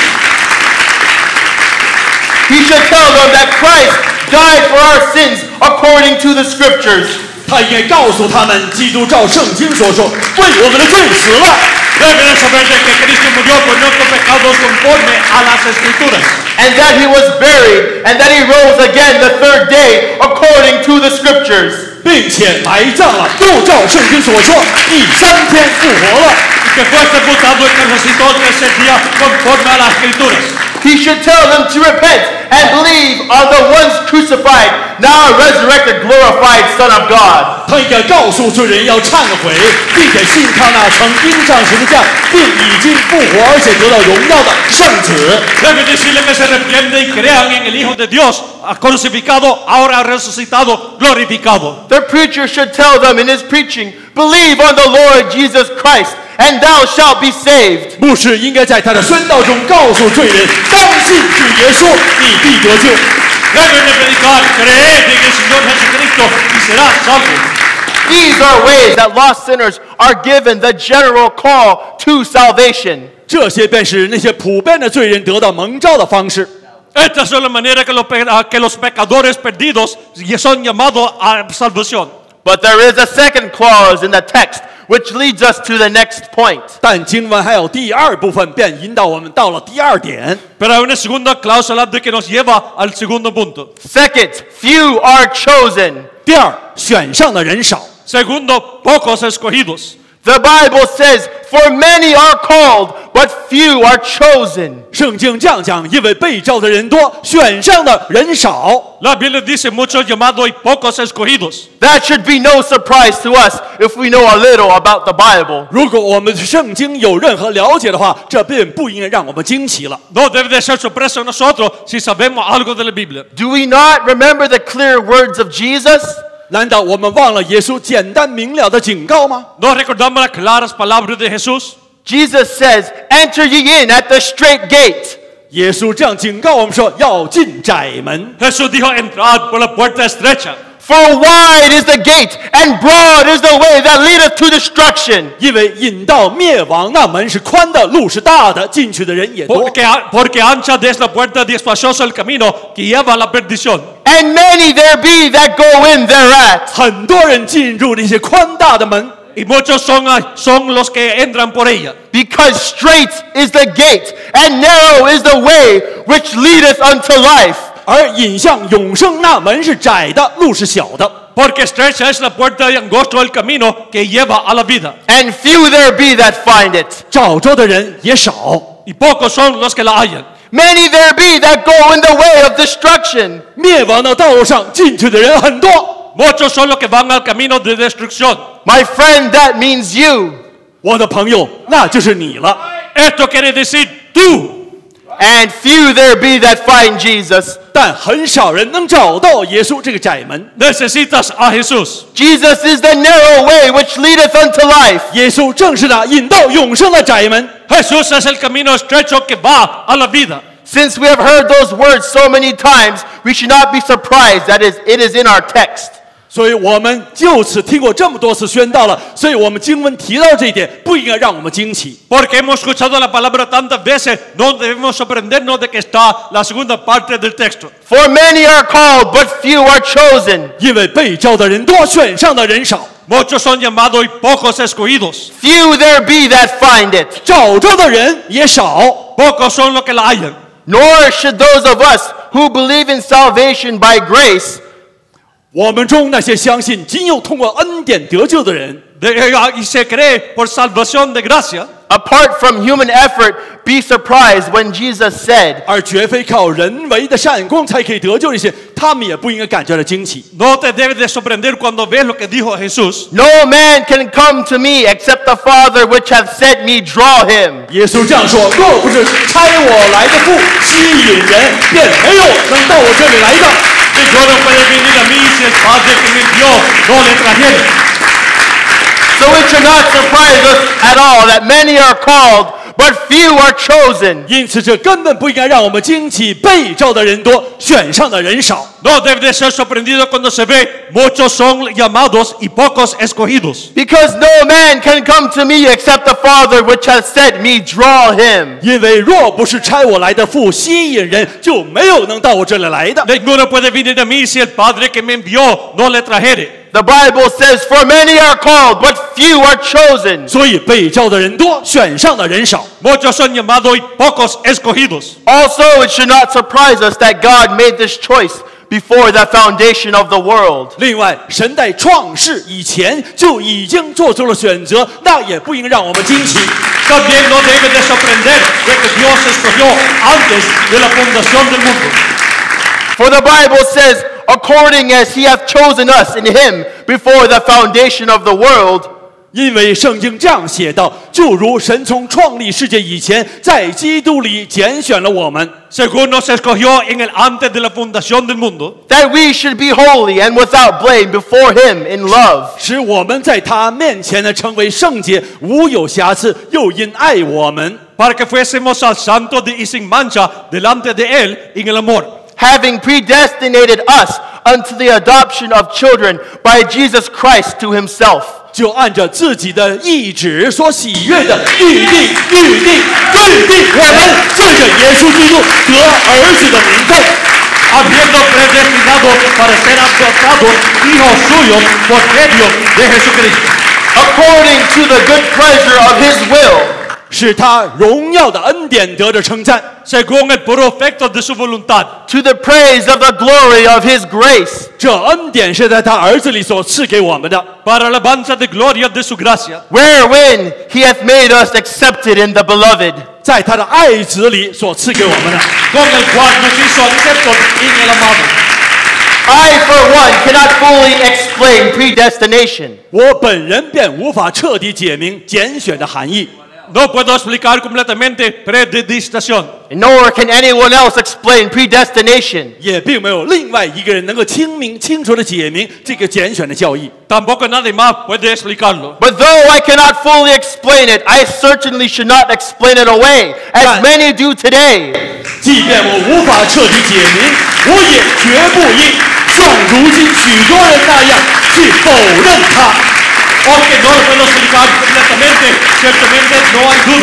He should tell them that Christ died for our sins according to the scriptures. 他应该告诉他们，基督照圣经所说，为我们的罪死了。 Deben de saber de que Cristo murió por nuestros pecados conforme a las Escrituras. And that he was buried, and that he rose again the third day according to the scriptures. 并且埋葬了，又照圣经所说，第三天复活了。 Y que fue sepultado y que resucitó el tercer día conforme a las Escrituras. He should tell them to repent and believe on the once crucified, now resurrected, glorified Son of God. 他应该告诉罪人要忏悔，并且信靠那曾钉上十字架，并已经复活而且得到荣耀的圣子。 Debe decirle que se arrepienten y crean en el Hijo de Dios, crucificado, ahora resucitado, glorificado. The preacher should tell them in his preaching, believe on the Lord Jesus Christ, and thou shalt be saved. 牧师应该在他的宣道中告诉罪人，当信主耶稣，你必得救。 Deben de predicar, creed en el Señor Jesucristo y serás salvo. These are ways that lost sinners are given the general call to salvation. 这些便是那些普遍的罪人得到蒙召的方式。 Estas son las maneras que los pecadores perdidos son llamados a salvación. But there is a second clause in the text which leads us to the next point. 但经文还有第二部分，便引导我们到了第二点。 Pero hay una segunda cláusula de que nos lleva al segundo punto. Second, few are chosen. 第二，选上的人少。 Segundo, pocos escogidos. The Bible says, for many are called, but few are chosen. 圣经这样讲，因为被召的人多，选上的人少。 La Biblia dice muchos llamados y pocos escogidos. That should be no surprise to us if we know a little about the Bible. 如果我们对圣经有任何了解的话，这便不应该让我们惊奇了。 No debe de ser sorpresa a nosotros si sabemos algo de la Biblia. Do we not remember the clear words of Jesus? 难道我们忘了耶稣简单明了的警告吗？ ¿No recordamos las claras palabras de Jesús? Jesus says, enter ye in at the strait gate. 耶稣这样警告我们说，要进窄门。 Jesús dijo, entrad por la puerta estrecha. For wide is the gate, and broad is the way that leadeth to destruction. 因为引到灭亡那门是宽的，路是大的，进去的人也多。 Porque ancha es la puerta y espacioso el camino que lleva a la perdición. And many there be that go in thereat. 很多人进入那些宽大的门， Y muchos son los que entran por ella. Because strait is the gate, and narrow is the way which leadeth unto life. 而引向永生那门是窄的，路是小的。 Porque estrecha es la puerta y angosto el camino que lleva a la vida. And few there be that find it. 找着的人也少， Y pocos son los que la hallan. Many there be that go in the way of destruction. 灭亡的道路上进去的人很多。 Muchos son los que van al camino de destrucción. My friend, that means you. 我的朋友，那就是你了。 Esto quiere decir tú. and few there be that find Jesus. 但很少人能找到耶稣这个窄门。 Necesitas a Jesús. Jesus is the narrow way which leadeth unto life. 耶稣正是那引到永生的窄门。 Jesús es el camino estrecho que va a la vida. Since we have heard those words so many times, we should not be surprised that it is in our text. 所以我们就此听过这么多次宣道了，所以我们经文提到这一点，不应该让我们惊奇。 Porque hemos escuchado la palabra tantas veces, no debemos sorprendernos de que está la segunda parte del texto. For many are called, but few are chosen. 因为被召的人多，选上的人少。 Muchos son llamados y pocos escogidos. Few there be that find it. 找着的人也少。 Pocos son los que la hallan. Nor should those of us who believe in salvation by grace 我们中那些相信仅有通过恩典得救的人， Y se cree por salvación de gracia. apart from human effort, be surprised when Jesus said, 而绝非靠人为的善功才可以得救这些，他们也不应该感觉到惊奇。 No te debes de sorprender cuando ves lo que dijo Jesús. No man can come to me except the Father which hath sent me draw him. 耶稣这样说：若不是差我来的父吸引人，便没有能到我这里来的。 Que yo no puedo venir a mí si el Padre que me envió no le trajere. So it should not surprise us at all that many are called, but few are chosen. 因此，这根本不应该让我们惊奇，被召的人多，选上的人少。 No debe de ser sorprendido cuando se ve muchos son llamados y pocos escogidos. Because no man can come to me except the Father which hath sent me draw him. 因为若不是差我来的父吸引人，就没有能到我这里来的。 Ninguno puede venir a mí si el Padre que me envió no le trajere. The Bible says, for many are called, but few are chosen. 所以被召的人多，选上的人少。 Muchos son llamados y pocos escogidos. Also, it should not surprise us that God made this choice before the foundation of the world. 另外，神在创世以前就已经做出了选择，那也不应让我们惊奇。 También no debe de sorprender de que Dios escogió antes de la fundación del mundo. For the Bible says, according as he hath chosen us in him before the foundation of the world. 因为圣经这样写道：就如神从创立世界以前，在基督里拣选了我们， Según nos escogió en el antes de la fundación del mundo, that we should be holy and without blame before him in love. 使我们在他面前呢成为圣洁，无有瑕疵，又因爱我们， para que fuésemos al santo y sin mancha delante de él en el amor. Having predestinated us unto the adoption of children by Jesus Christ to himself. 就按照自己的意志所喜悦的预定，我们借着耶稣基督得儿子的名分。 Habiendo predestinado para ser adoptados hijos suyos por medio de Jesucristo. According to the good pleasure of his will. 使他荣耀的恩典得着称赞， Según el puro efecto de su voluntad. To the praise of the glory of his grace. 这恩典是在他儿子里所赐给我们的， Para alabanza de gloria de su gracia. Wherein he hath made us accepted in the beloved. 在他的爱子里所赐给我们的。 Con el cual nos hizo aceptos en el amado. I, for one, cannot fully explain predestination. 我本人便无法彻底解明拣选的含义。 No puedo explicar completamente predestinación. Nor can anyone else explain predestination. 也并没有另外一个人能够清楚地解明这个拣选的教义。 Tampoco nadie más puede explicarlo. But though I cannot fully explain it, I certainly should not explain it away, as many do today. 即便我无法彻底解明，我也绝不应像如今许多人那样去否认它。 Aunque no lo puedo explicar completamente, ciertamente no hay duda.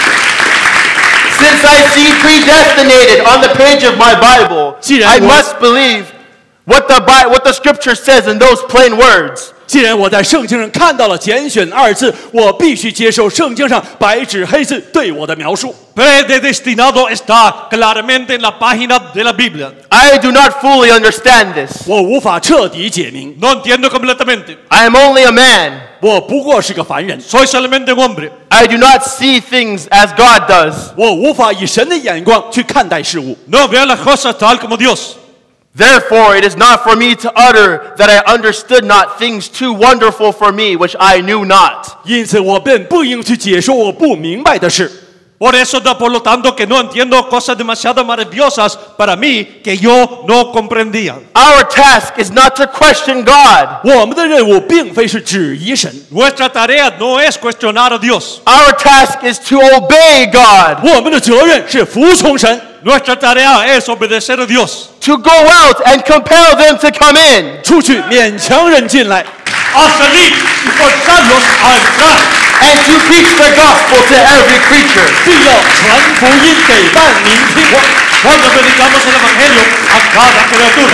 Since I see predestinated on the page of my Bible, I must believe what the scripture says in those plain words. 既然我在圣经上看到了拣选二字，我必须接受圣经上白纸黑字对我的描述。 Predestinado está claramente en la página de la Biblia. I do not fully understand this. 我无法彻底解明， No entiendo completamente. I am only a man. 我不过是个凡人， Soy solamente un hombre. I do not see things as God does. 我无法以神的眼光去看待事物。 No veo las cosas tal como Dios. Therefore, it is not for me to utter that I understood not things too wonderful for me, which I knew not. 因此，我便不应去解说我不明白的事。 Por eso, por lo tanto, que no entiendo cosas demasiado maravillosas para mí que yo no comprendía. Our task is not to question God. 我们的任务并非是质疑神， Nuestra tarea no es cuestionar a Dios. Our task is to obey God. 我们的责任是服从神， Nuestra tarea es obedecer a Dios. To go out and compel them to come in. 出去勉强人进来， A salir y forzarlos a entrar. And to preach the gospel to every creature. 必要传福音给万民听。 Cuando predicamos el evangelio a cada criatura.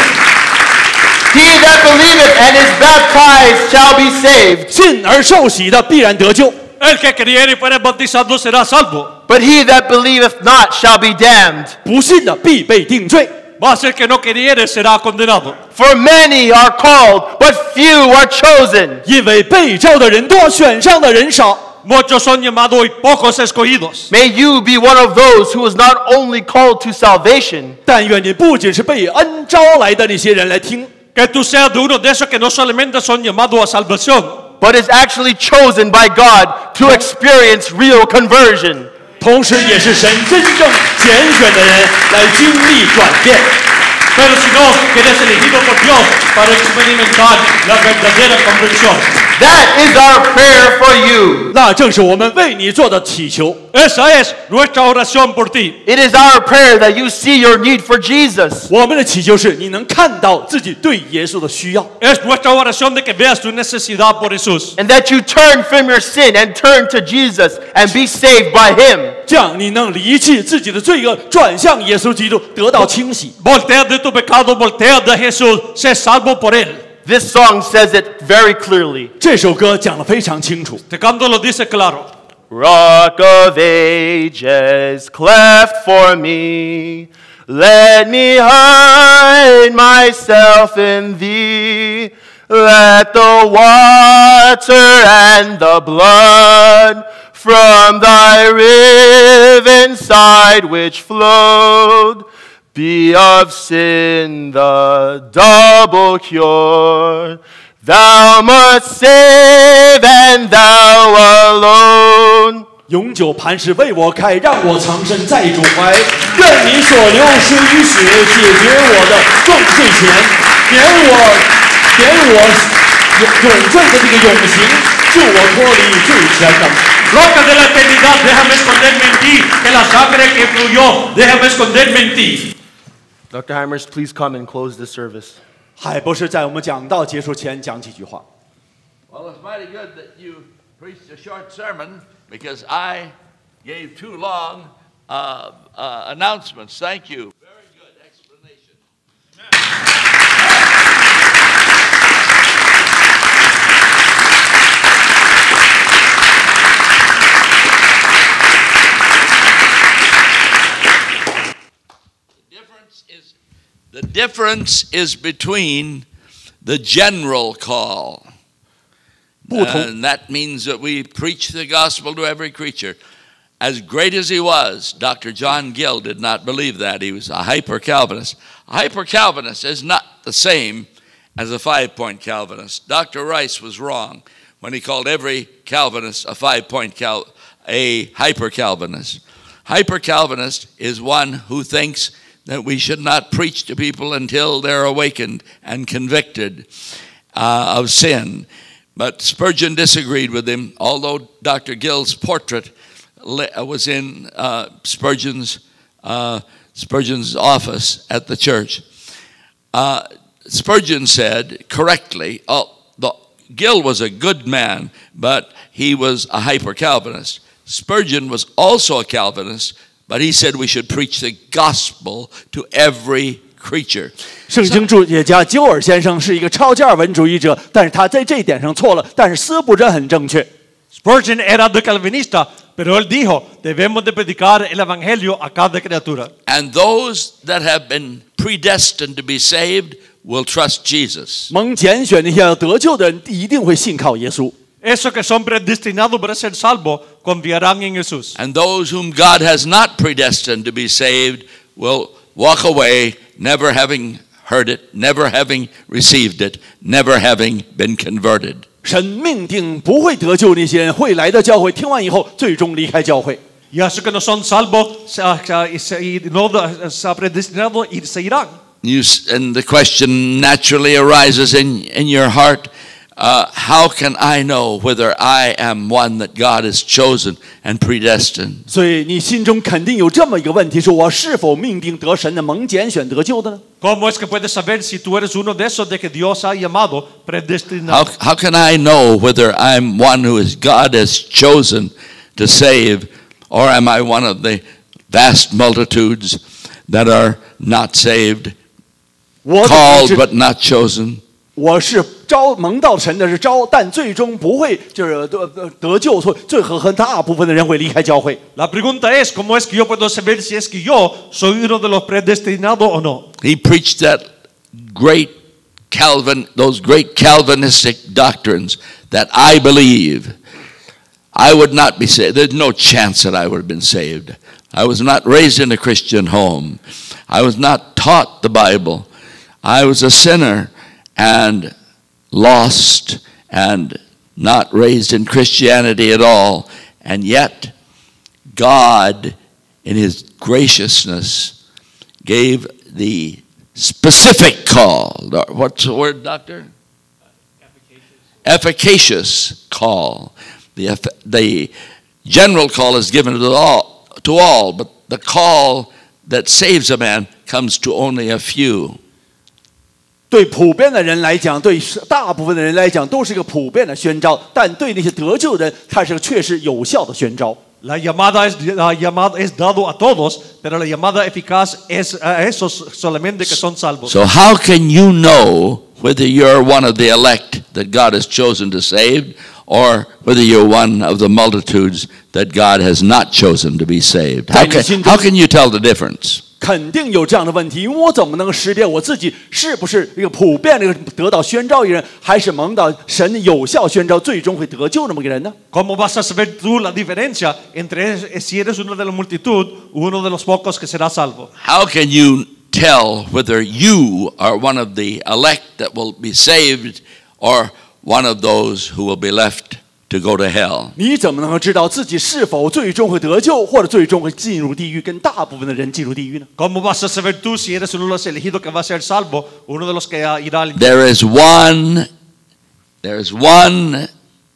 He that believeth and is baptized shall be saved. 信而受洗的必然得救， El que creyere y fuere bautizado será salvo. But he that believeth not shall be damned. 不信的必被定罪。 Mas el que no creyere será condenado. For many are called, but few are chosen. 因为被召的人多，选上的人少。 Muchos son llamados y pocos escogidos. May you be one of those who is not only called to salvation, 但愿你不仅是被恩招来的那些人来听， Que tú seas de uno de esos que no solamente son llamados a salvación, but is actually chosen by God to experience real conversion. 同时也是神真正拣选的人来经历转变。 pero si no, que eres elegido por Dios para experimentar la verdadera conversión. That is our prayer for you. 那正是我们为你做的祈求。 Esa es nuestra oración por ti. It is our prayer that you see your need for Jesus. 我们的祈求是你能看到自己对耶稣的需要， Es nuestra oración de que veas tu necesidad por Jesús. And that you turn from your sin and turn to Jesus and be saved by Him. 这样你能离弃自己的罪恶，转向耶稣基督，得到清洗。 Voltea de tu pecado, voltea de Jesús, sé salvo por Él. This song says it very clearly. 这首歌讲得非常清楚。 Este canto lo dice claro. Rock of ages, cleft for me, let me hide myself in thee. Let the water and the blood from thy riven side which flowed be of sin the double cure. Thou must save and thou alone. 永久磐石为我开，让我藏身在主怀。愿你所流水与血解决我的重罪前，免我永罪的这个永刑，救我脱离罪前的。 Roca de la eternidad, déjame esconderme en ti, que la sangre que fluyó, déjame esconderme en ti. Dr. Hymers, please come and close this service. 海博士在我们讲道结束前讲几句话。 Well, it's mighty good that you preached a short sermon because I gave too long announcements. Thank you. Very good explanation. The difference is between the general call. And that means that we preach the gospel to every creature. As great as he was, Dr. John Gill did not believe that. He was a hyper-Calvinist. A hyper-Calvinist is not the same as a five-point Calvinist. Dr. Rice was wrong when he called every Calvinist a hyper-Calvinist. Hyper-Calvinist is one who thinks that we should not preach to people until they're awakened and convicted of sin. But Spurgeon disagreed with him, although Dr. Gill's portrait was in Spurgeon's office at the church. Spurgeon said correctly, Gill was a good man, but he was a hyper-Calvinist. Spurgeon was also a Calvinist, but he said we should preach the gospel to every creature. 圣经注解家鸠尔先生是一个超加尔文主义者，但是他在这一点上错了，但是思布真很正确。 Spurgeon era de calvinista, pero él dijo, debemos de predicar el evangelio a cada criatura. And those that have been predestined to be saved will trust Jesus. 蒙拣选那些要得救的人，一定会信靠耶稣。 Esos que son predestinados para ser salvos confiarán en Jesús. And those whom God has not predestined to be saved will walk away, never having heard it, never having received it, never having been converted. 神命定不会得救那些人会来到教会，听完以后最终离开教会。 Y a esos que no son salvos y no predestinados y se irán. And the question naturally arises in your heart, how can I know whether I am one that God has chosen and predestined? 所以你心中肯定有这么一个问题：说我是否命定得神的蒙拣选得救的呢？ ¿Cómo es que puedes saber si tú eres uno de esos de que Dios ha llamado predestinado? How can I know whether I'm one who is God has chosen to save, or am I one of the vast multitudes that are not saved, 我怎么 called 知 but not chosen? 我是蒙到神的是招，但最终不会就是得救，最和大部分的人会离开教会。 La pregunta es, ¿cómo es que yo puedo saber si es que yo soy uno de los predestinados o no? He preached those great Calvinistic doctrines that I believe I would not be saved. There's no chance that I would have been saved. I was not raised in a Christian home. I was not taught the Bible. I was a sinner and lost and not raised in Christianity at all. And yet, God, in His graciousness, gave the specific call. What's the word, doctor? Efficacious call. The general call is given to all, but the call that saves a man comes to only a few. 对普遍的人来讲，对大部分的人来讲，都是一个普遍的宣召；但对那些得救人，它是个确实有效的宣召。 La llamada es dado a todos, pero la llamada eficaz es a esos solamente que son salvos. So how can you know whether you're one of the elect that God has chosen to save, or whether you're one of the multitudes that God has not chosen to be saved? How can you tell the difference? 肯定有这样的问题，因为我怎么能够识别我自己是不是一个普遍的得到宣召一人，还是蒙到神有效宣召，最终会得救那么一个人呢？ ¿Cómo vas a saber tú la diferencia entre si eres uno de la multitud o uno de los pocos que será salvo? How can you tell whether you are one of the elect that will be saved, or one of those who will be left to go to hell? 你怎么能够知道自己是否最终会得救，或者最终会进入地狱，跟大部分的人进入地狱呢？ ¿Cómo vas a saber tú si eres uno de los elegidos que va a ser salvo, uno de los que irá al infierno? There is one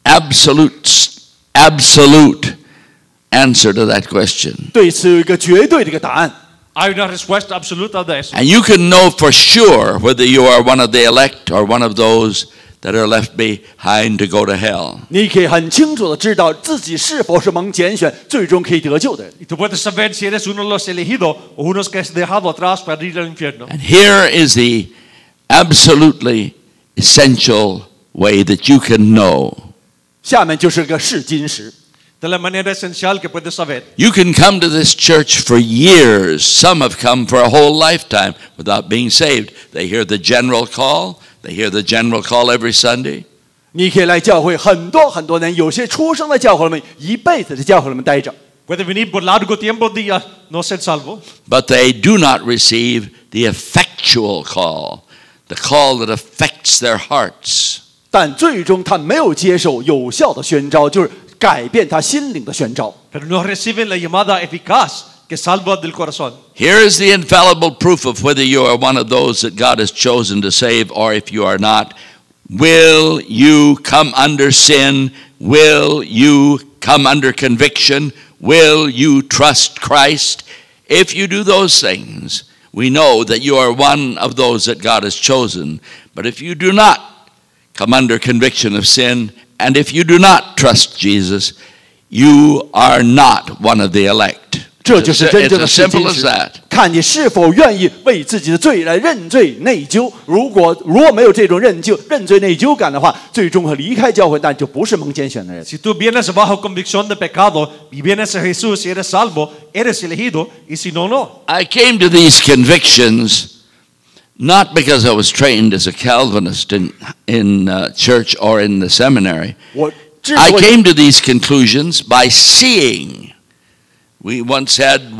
absolute answer to that question. 对此有一个绝对的一个答案。 Hay una respuesta absoluta de eso. And you can know for sure whether you are one of the elect or one of those that are left behind to go to hell. 你可以很清楚的知道自己是否是蒙拣选，最终可以得救的人。 Y tú puedes saber si eres uno de los elegidos o unos que has dejado atrás para ir al infierno. And here is the absolutely essential way that you can know. 下面就是个试金石。 De la manera esencial que puedes saber. You can come to this church for years. Some have come for a whole lifetime without being saved. They hear the general call. They hear the general call every Sunday. 你可以来教会很多年，有些出生在教会里面，一辈子在教会里面待着。 Puede venir por largo tiempo días no ser salvo. But they do not receive the effectual call, the call that affects their hearts. 但最终他没有接受有效的宣召，就是改变他心灵的宣召。 Pero no reciben la llamada eficaz que salva del corazón. Here is the infallible proof of whether you are one of those that God has chosen to save, or if you are not. Will you come under sin? Will you come under conviction? Will you trust Christ? If you do those things, we know that you are one of those that God has chosen. But if you do not come under conviction of sin, and if you do not trust Jesus, you are not one of the elect. 这就是真正的 It's as 试 simple 金 as 石。 that. 看你是否愿意为自己的罪来认罪内疚。如果没有这种认罪内疚感的话，最终会离开教会，但就不是蒙拣选的人。 Si tú vienes bajo convicción de pecado y vienes a Jesús y eres salvo, eres elegido, y si no, no. I came to these convictions not because I was trained as a Calvinist in church or in the seminary. 我之 I 所以 came to these conclusions by seeing. We once had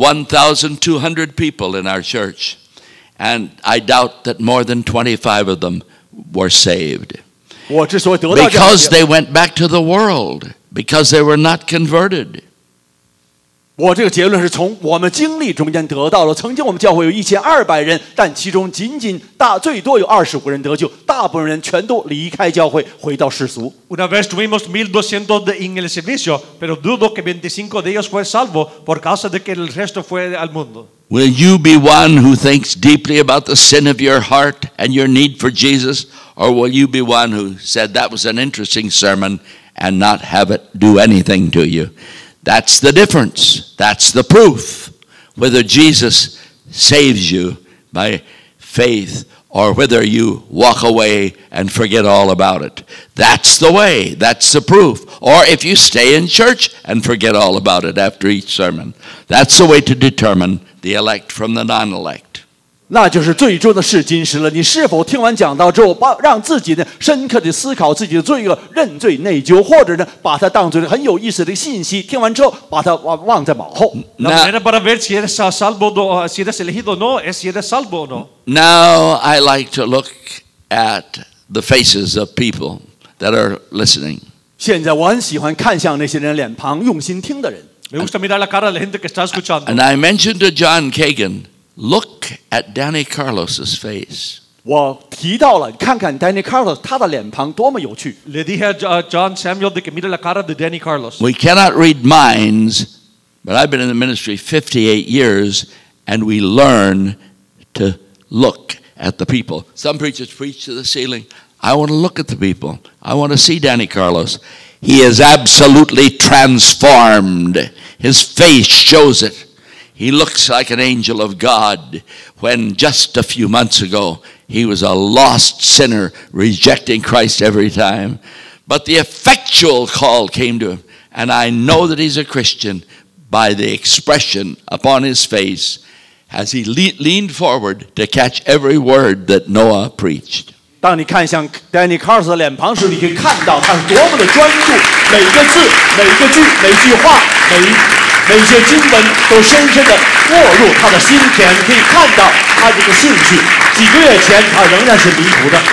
1,200 people in our church, and I doubt that more than 25 of them were saved. 我之所以得到这样 Because they went back to the world, because they were not converted. 我这个结论是从我们经历中间得到了。曾经我们教会有1200人，但其中仅最多有25个人得救，大部分人全都离开教会，回到世俗。 Una vez tuvimos 1200 en el servicio, pero dudo que 25 de ellos fue salvo por causa de que el resto fue al mundo. Will you be one who thinks deeply about the sin of your heart and your need for Jesus? Or will you be one who said that was an interesting sermon and not have it do anything to you? That's the difference. That's the proof. Whether Jesus saves you by faith or whether you walk away and forget all about it. That's the way. That's the proof. Or if you stay in church and forget all about it after each sermon. That's the way to determine the elect from the non-elect. 那就是最终的试金石了。你是否听完讲道之后，让自己呢深刻的思考自己的罪恶，认罪内疚，或者呢把它当作很有意思的信息，听完之后把它忘在脑后。 La manera para ver si eres salvo, si eres elegido o no, es si eres salvo o no. Now I like to look at the faces of people that are listening. 现在我很喜欢看向那些人脸庞，用心听的人。 Me gusta mirar la cara de la gente que está escuchando. And I mentioned to John Kagan, look at Danny Carlos's face. 我提到了，看看 Danny Carlos 他的脸庞多么有趣。 Le dije a John Samuel de que mire la cara de Danny Carlos. We cannot read minds, but I've been in the ministry 58 years, and we learn to look at the people. Some preachers preach to the ceiling. I want to look at the people. I want to see Danny Carlos. He is absolutely transformed. His face shows it. He looks like an angel of God when just a few months ago he was a lost sinner rejecting Christ every time. But the effectual call came to him, and I know that he's a Christian by the expression upon his face as he leaned forward to catch every word that Noah preached. 当你看向 Danny Carlos 的脸庞时，你可以看到他是多么的专注，每个字、每个句、每句话、每些经文都深深的没入他的心田。可以看到他这个兴趣，几个月前他仍然是迷途的。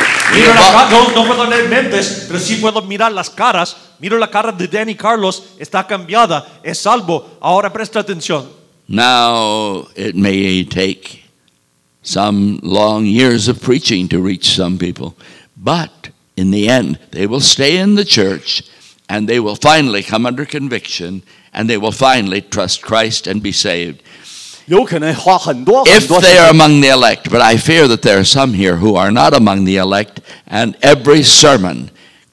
No puedo leer mentes, pero sí puedo mirar las caras. Miro la cara de Danny Carlos, está cambiada, es salvo. Ahora presta atención. Now it may take some long years of preaching to reach some people, but in the end they will stay in the church and they will finally come under conviction and they will finally trust Christ and be saved. 有可能花很多 If they are among the elect, but I fear that there are some here who are not among the elect, and every sermon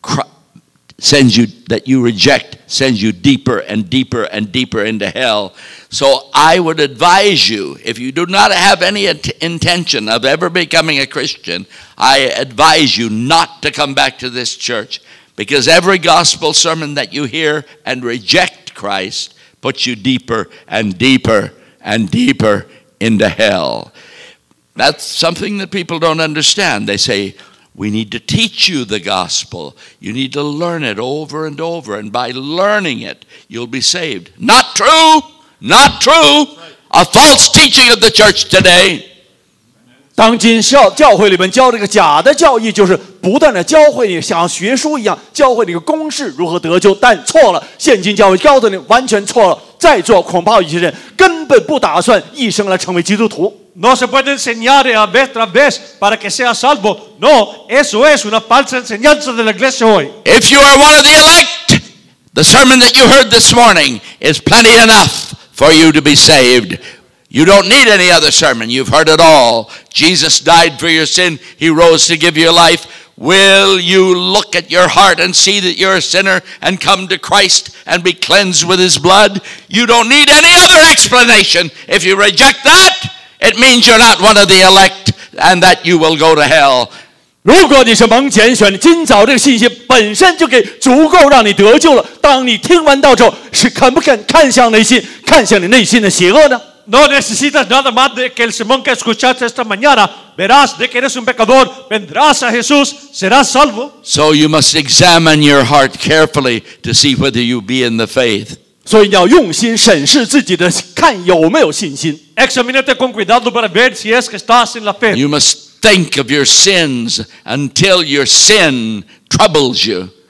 sends you that you reject sends you deeper and deeper and deeper into hell. So I would advise you, if you do not have any intention of ever becoming a Christian, I advise you not to come back to this church, because every gospel sermon that you hear and reject Christ puts you deeper and deeper and deeper into hell. That's something that people don't understand. They say, we need to teach you the gospel. You need to learn it over and over, and by learning it, you'll be saved. Not true. Not true. A false teaching of the church today. 当今教会里面教这个假的教义，就是不断的教会你像学书一样教会你个公式如何得救，但错了。现今教会教的你完全错了。再做恐怕有些人根本不打算一生来成为基督徒。 No se puede enseñar a vez tras vez para que sea salvo. No, eso es una falsa enseñanza de la iglesia hoy. If you are one of the elect, the sermon that you heard this morning is plenty enough for you to be saved. You don't need any other sermon. You've heard it all. Jesus died for your sin. He rose to give you life. Will you look at your heart and see that you're a sinner and come to Christ and be cleansed with his blood? You don't need any other explanation. If you reject that, it means you're not one of the elect and that you will go to hell. 如果你是蒙拣选的，今早这个信息本身就给足够让你得救了。当你听完道之后，是肯不肯看向内心，看向你内心的邪恶呢？ No necesitas nada más de que el sermón que escuchaste esta mañana. Verás de que eres un pecador, vendrás a Jesús, serás salvo. So you must examine your heart carefully to see whether you be in the faith. 所以你要用心审视自己的，看有没有信心。 Examínate con cuidado para ver si es que estás en la fe. You must think of your sins until your sin troubles you.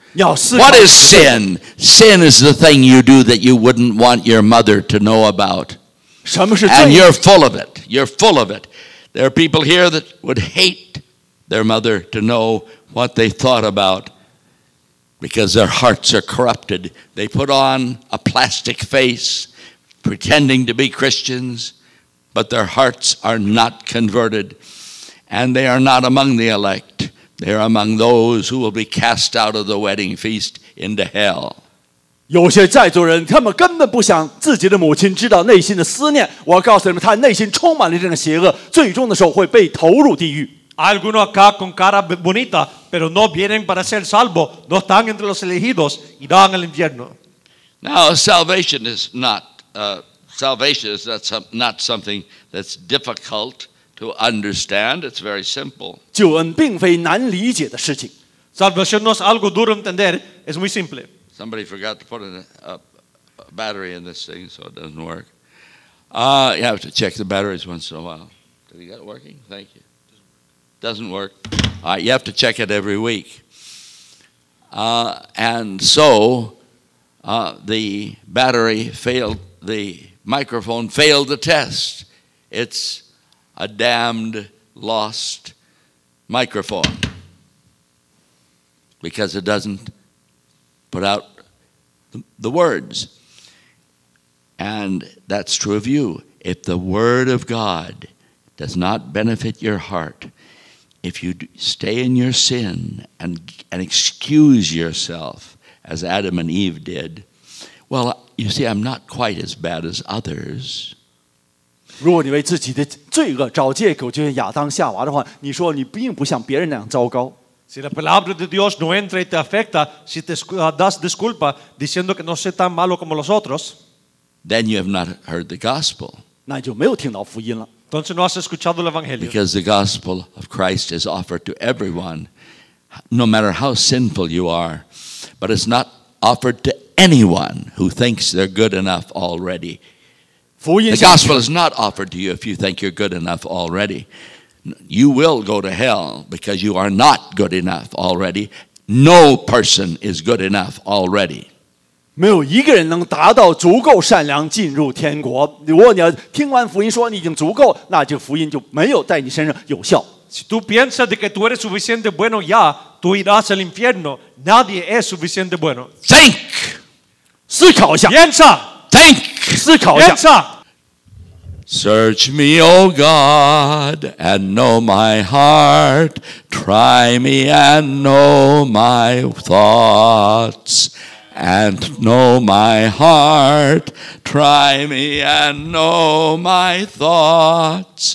要思考 What is sin? Sin is the thing you do that you wouldn't want your mother to know about. 什么是 And 罪？ you're full of it. You're full of it. There are people here that would hate their mother to know what they thought about because their hearts are corrupted. They put on a plastic face, pretending to be Christians, but their hearts are not converted. And they are not among the elect. They are among those who will be cast out of the wedding feast into hell. 有些在座人，他们根本不想自己的母亲知道内心的思念。我要告诉你们，他内心充满了这种邪恶，最终的时候会被投入地狱。 Algunos acá con cara bonita, pero no vienen para ser salvos, no están entre los elegidos, irán al infierno. Now, salvation is not something that's difficult to understand. It's very simple. 救恩并非难理解的事情。 Salvación no es algo duro de entender, es muy simple. Somebody forgot to put a battery in this thing, so it doesn't work. You have to check the batteries once in a while. Did you get it working? Thank you. Doesn't work. You have to check it every week. And so the battery failed, the microphone failed the test. It's a damned lost microphone because it doesn't put out the words. And that's true of you. If the Word of God does not benefit your heart, if you stay in your sin and excuse yourself, as Adam and Eve did, well, you see, I'm not quite as bad as others. 如果你为自己的罪恶找借口，就像亚当夏娃的话，你说你并不像别人那样糟糕。 Si la palabra de Dios no entra y te afecta, si te das disculpa diciendo que no soy tan malo como los otros, Then you have not heard the gospel. 那你就没有听到福音了。 entonces no has escuchado el evangelio. Because the gospel of Christ is offered to everyone, no matter how sinful you are. But it's not offered to anyone who thinks they're good enough already. 福音 The gospel is not offered to you if you think you're good enough already. You will go to hell because you are not good enough already. No person is good enough already. 没有一个人能达到足够善良进入天国。如果你要听完福音说你已经足够，那这个福音就没有在你身上有效。 Si tú piensas de que tú eres suficiente bueno ya, tú irás al infierno. Nadie es suficiente bueno. Think! 思考一下， Piensa, 思考一下。 piensa. Search me, O God, and know my heart. Try me and know my thoughts. And know my heart. Try me and know my thoughts.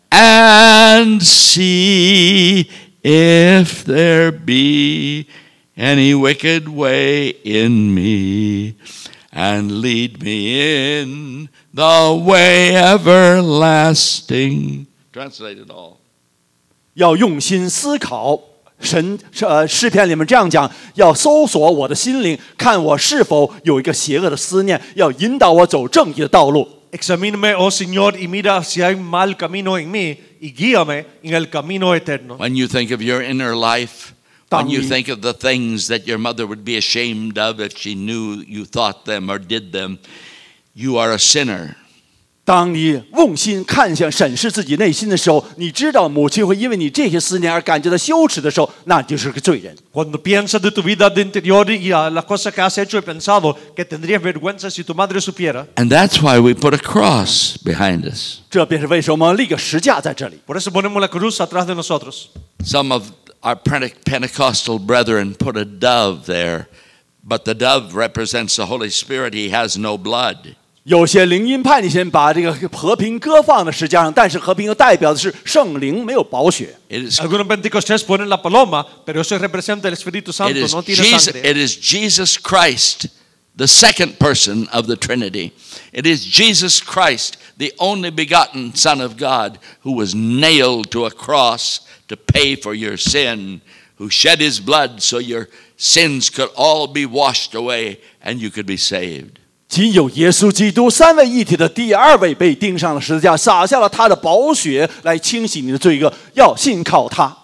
And see if there be any wicked way in me. And lead me in the way everlasting. Translate it all. 要用心思考。诗篇里面这样讲，要搜索我的心灵，看我是否有一个邪恶的思念，要引导我走正义的道路。 Examíname, oh Señor, y mira si hay mal camino en mí, y guíame en el camino eterno. When you think of your inner life, when you think of the things that your mother would be ashamed of if she knew you thought them or did them, you are a sinner. 当你用心看向审视自己内心的时候，你知道母亲会因为你这些思念而感觉到羞耻的时候，那你就是个罪人。 Cuando piensas de tu vida de interior y a las cosas que has hecho y pensado, que tendrías vergüenza si tu madre supiera. And that's why we put a cross behind us. 这便是为什么立个石架在这里。 Por eso ponemos la cruz atrás de nosotros. Some of our Pentecostal brethren put a dove there, but the dove represents the Holy Spirit. He has no blood. 有些灵音派那些人把这个和平鸽放在石架上，但是和平又代表的是圣灵，没有宝血。 Algunos pentecostés ponen la paloma, pero eso representa el Espíritu Santo, no tiene sangre. It is Jesus Christ, the second person of the Trinity. It is Jesus Christ, the only begotten Son of God, who was nailed to a cross to pay for your sin, who shed his blood so your sins could all be washed away and you could be saved. 仅有耶稣基督三位一体的第二位被钉上了十字架，洒下了他的宝血来清洗你的罪恶，要信靠他。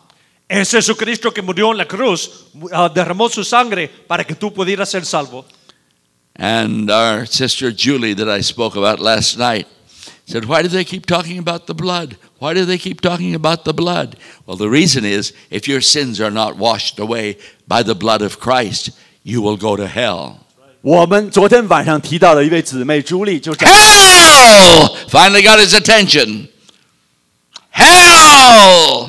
Es Jesucristo que murió en la cruz, derramó su sangre para que tú pudieras ser salvo. And our sister Julie that I spoke about last night said, why do they keep talking about the blood? Why do they keep talking about the blood? Well, the reason is, if your sins are not washed away by the blood of Christ, you will go to hell. 我们昨天晚上提到的一位姊妹朱莉，就是 Hell finally got his attention. Hell!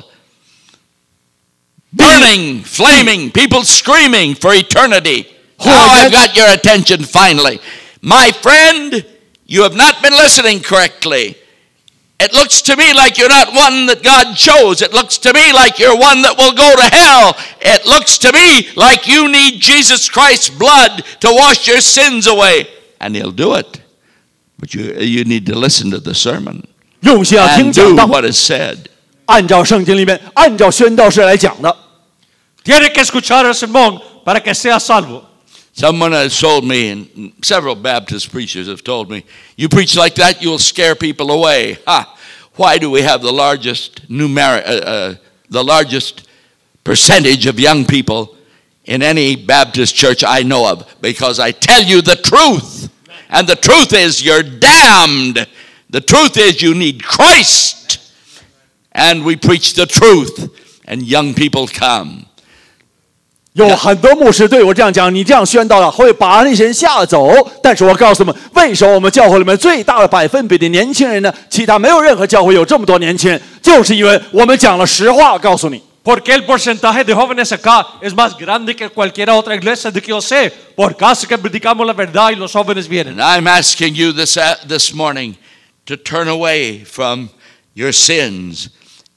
Burning, flaming, people screaming for eternity. Now I've got your attention finally. My friend, you have not been listening correctly. It looks to me like you're not one that God chose. It looks to me like you're one that will go to hell. It looks to me like you need Jesus Christ's blood to wash your sins away. And he'll do it. But you need to listen to the sermon 用心要听 and 讲 do 道， what is said. 按照圣经里面，按照宣道士来讲的。 Tiene que escuchar el sermón para que sea salvo. Someone has told me, and several Baptist preachers have told me, you preach like that, you'll scare people away. Ha! Why do we have the largest percentage of young people in any Baptist church I know of? Because I tell you the truth. And the truth is you're damned. The truth is you need Christ. And we preach the truth, and young people come. 有很多牧师对我这样讲，你这样宣道了，会把那些人吓走。但是我告诉你们，为什么我们教会里面最大的百分比的年轻人呢？其他没有任何教会有这么多年轻人，就是因为我们讲了实话。告诉你， Porque el porcentaje de jóvenes acá es más grande que cualquier otra iglesia de que yo sé. Por causa que predicamos la verdad y los jóvenes vienen. And I'm asking you this morning to turn away from your sins.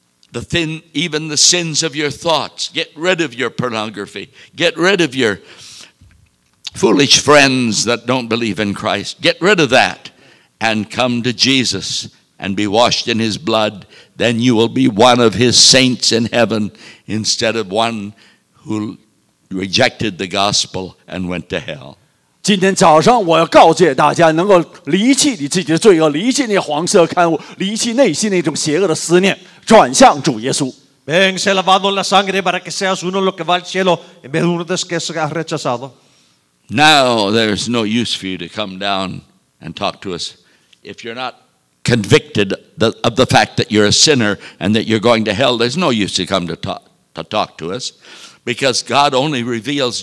Even the sins of your thoughts. Get rid of your pornography. Get rid of your foolish friends that don't believe in Christ. Get rid of that and come to Jesus and be washed in his blood. Then you will be one of his saints in heaven instead of one who rejected the gospel and went to hell. 今天早上我要告诫大家，能够离弃你自己的罪恶，离弃那些黄色刊物，离弃内心那种邪恶的思念，转向主耶稣。 Ven, se lavado la sangre para que seas uno lo que va al cielo en vez de uno de los que se ha rechazado. Now there's no use for you to come down and talk to us if you're not convicted of the fact that you're a sinner and that you're going to hell. There's no use to come to talk to us, because God only reveals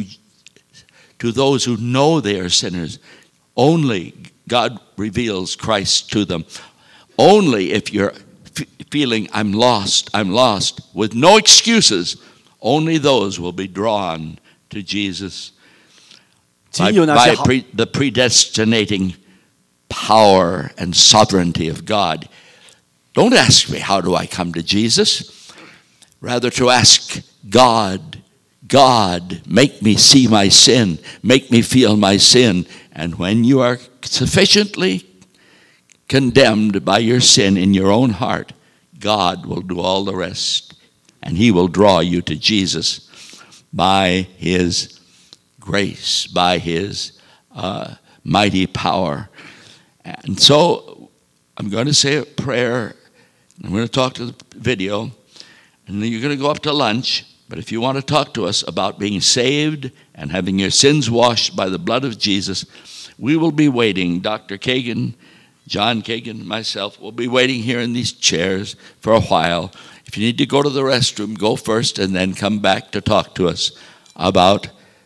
to those who know they are sinners. Only God reveals Christ to them. Only if you're feeling I'm lost, with no excuses, only those will be drawn to Jesus by the predestinating power and sovereignty of God. Don't ask me, how do I come to Jesus? Rather to ask God, make me see my sin, make me feel my sin. And when you are sufficiently condemned by your sin in your own heart, God will do all the rest. And he will draw you to Jesus by his grace, by his mighty power. And so I'm going to say a prayer. I'm going to talk to the video. And then you're going to go up to lunch. But if you want to talk to us about being saved and having your sins washed by the blood of Jesus, we will be waiting. Dr. Kagan, John Kagan, myself will be waiting here in these chairs for a while. If you need to go to the restroom, go first and then come back to talk to us about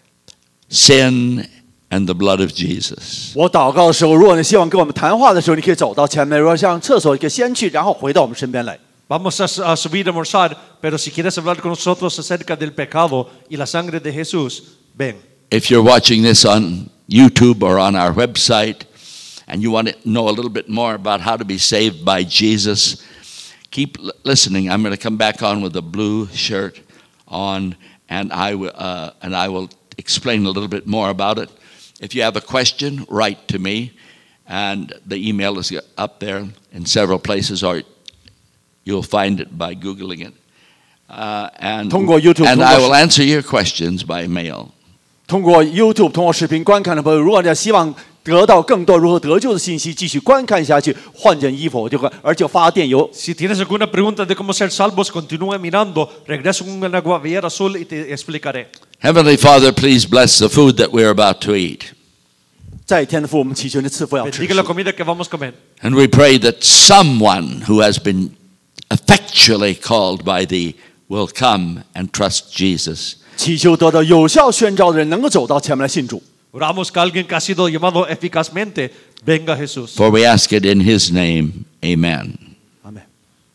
sin and the blood of Jesus. 我祷告的时候，如果你希望跟我们谈话的时候，你可以走到前面。如果上厕所，你可以先去，然后回到我们身边来。 Vamos a subir a almorzar, pero si quieres hablar con nosotros acerca del pecado y la sangre de Jesús, ven. If you're watching this on YouTube or on our website and you want to know a little bit more about how to be saved by Jesus, keep listening. I'm going to come back on with a blue shirt on, and I will explain a little bit more about it. If you have a question, write to me, and the email is up there in several places, or you'll find it by Googling it. And I will answer your questions by mail. 通过 YouTube 通过视频观看的朋友，如果你希望得到更多如何得救的信息，继续观看下去，换件衣服我就看，而且发电邮。 Si tienes alguna pregunta de cómo ser salvos, continúa mirando. Regreso con una guavillera azul y te explicaré. Heavenly Father, please bless the food that we're about to eat. 在天的父，我们祈求你赐福要吃 Bendiga la comida que vamos a comer. And we pray that someone who has been effectually called by Thee will come and trust Jesus. 祈求得到有效宣召的人能够走到前面来信主。 Oramos que alguien que ha sido llamado eficazmente venga a Jesús. For we ask it in His name. Amen. 阿门。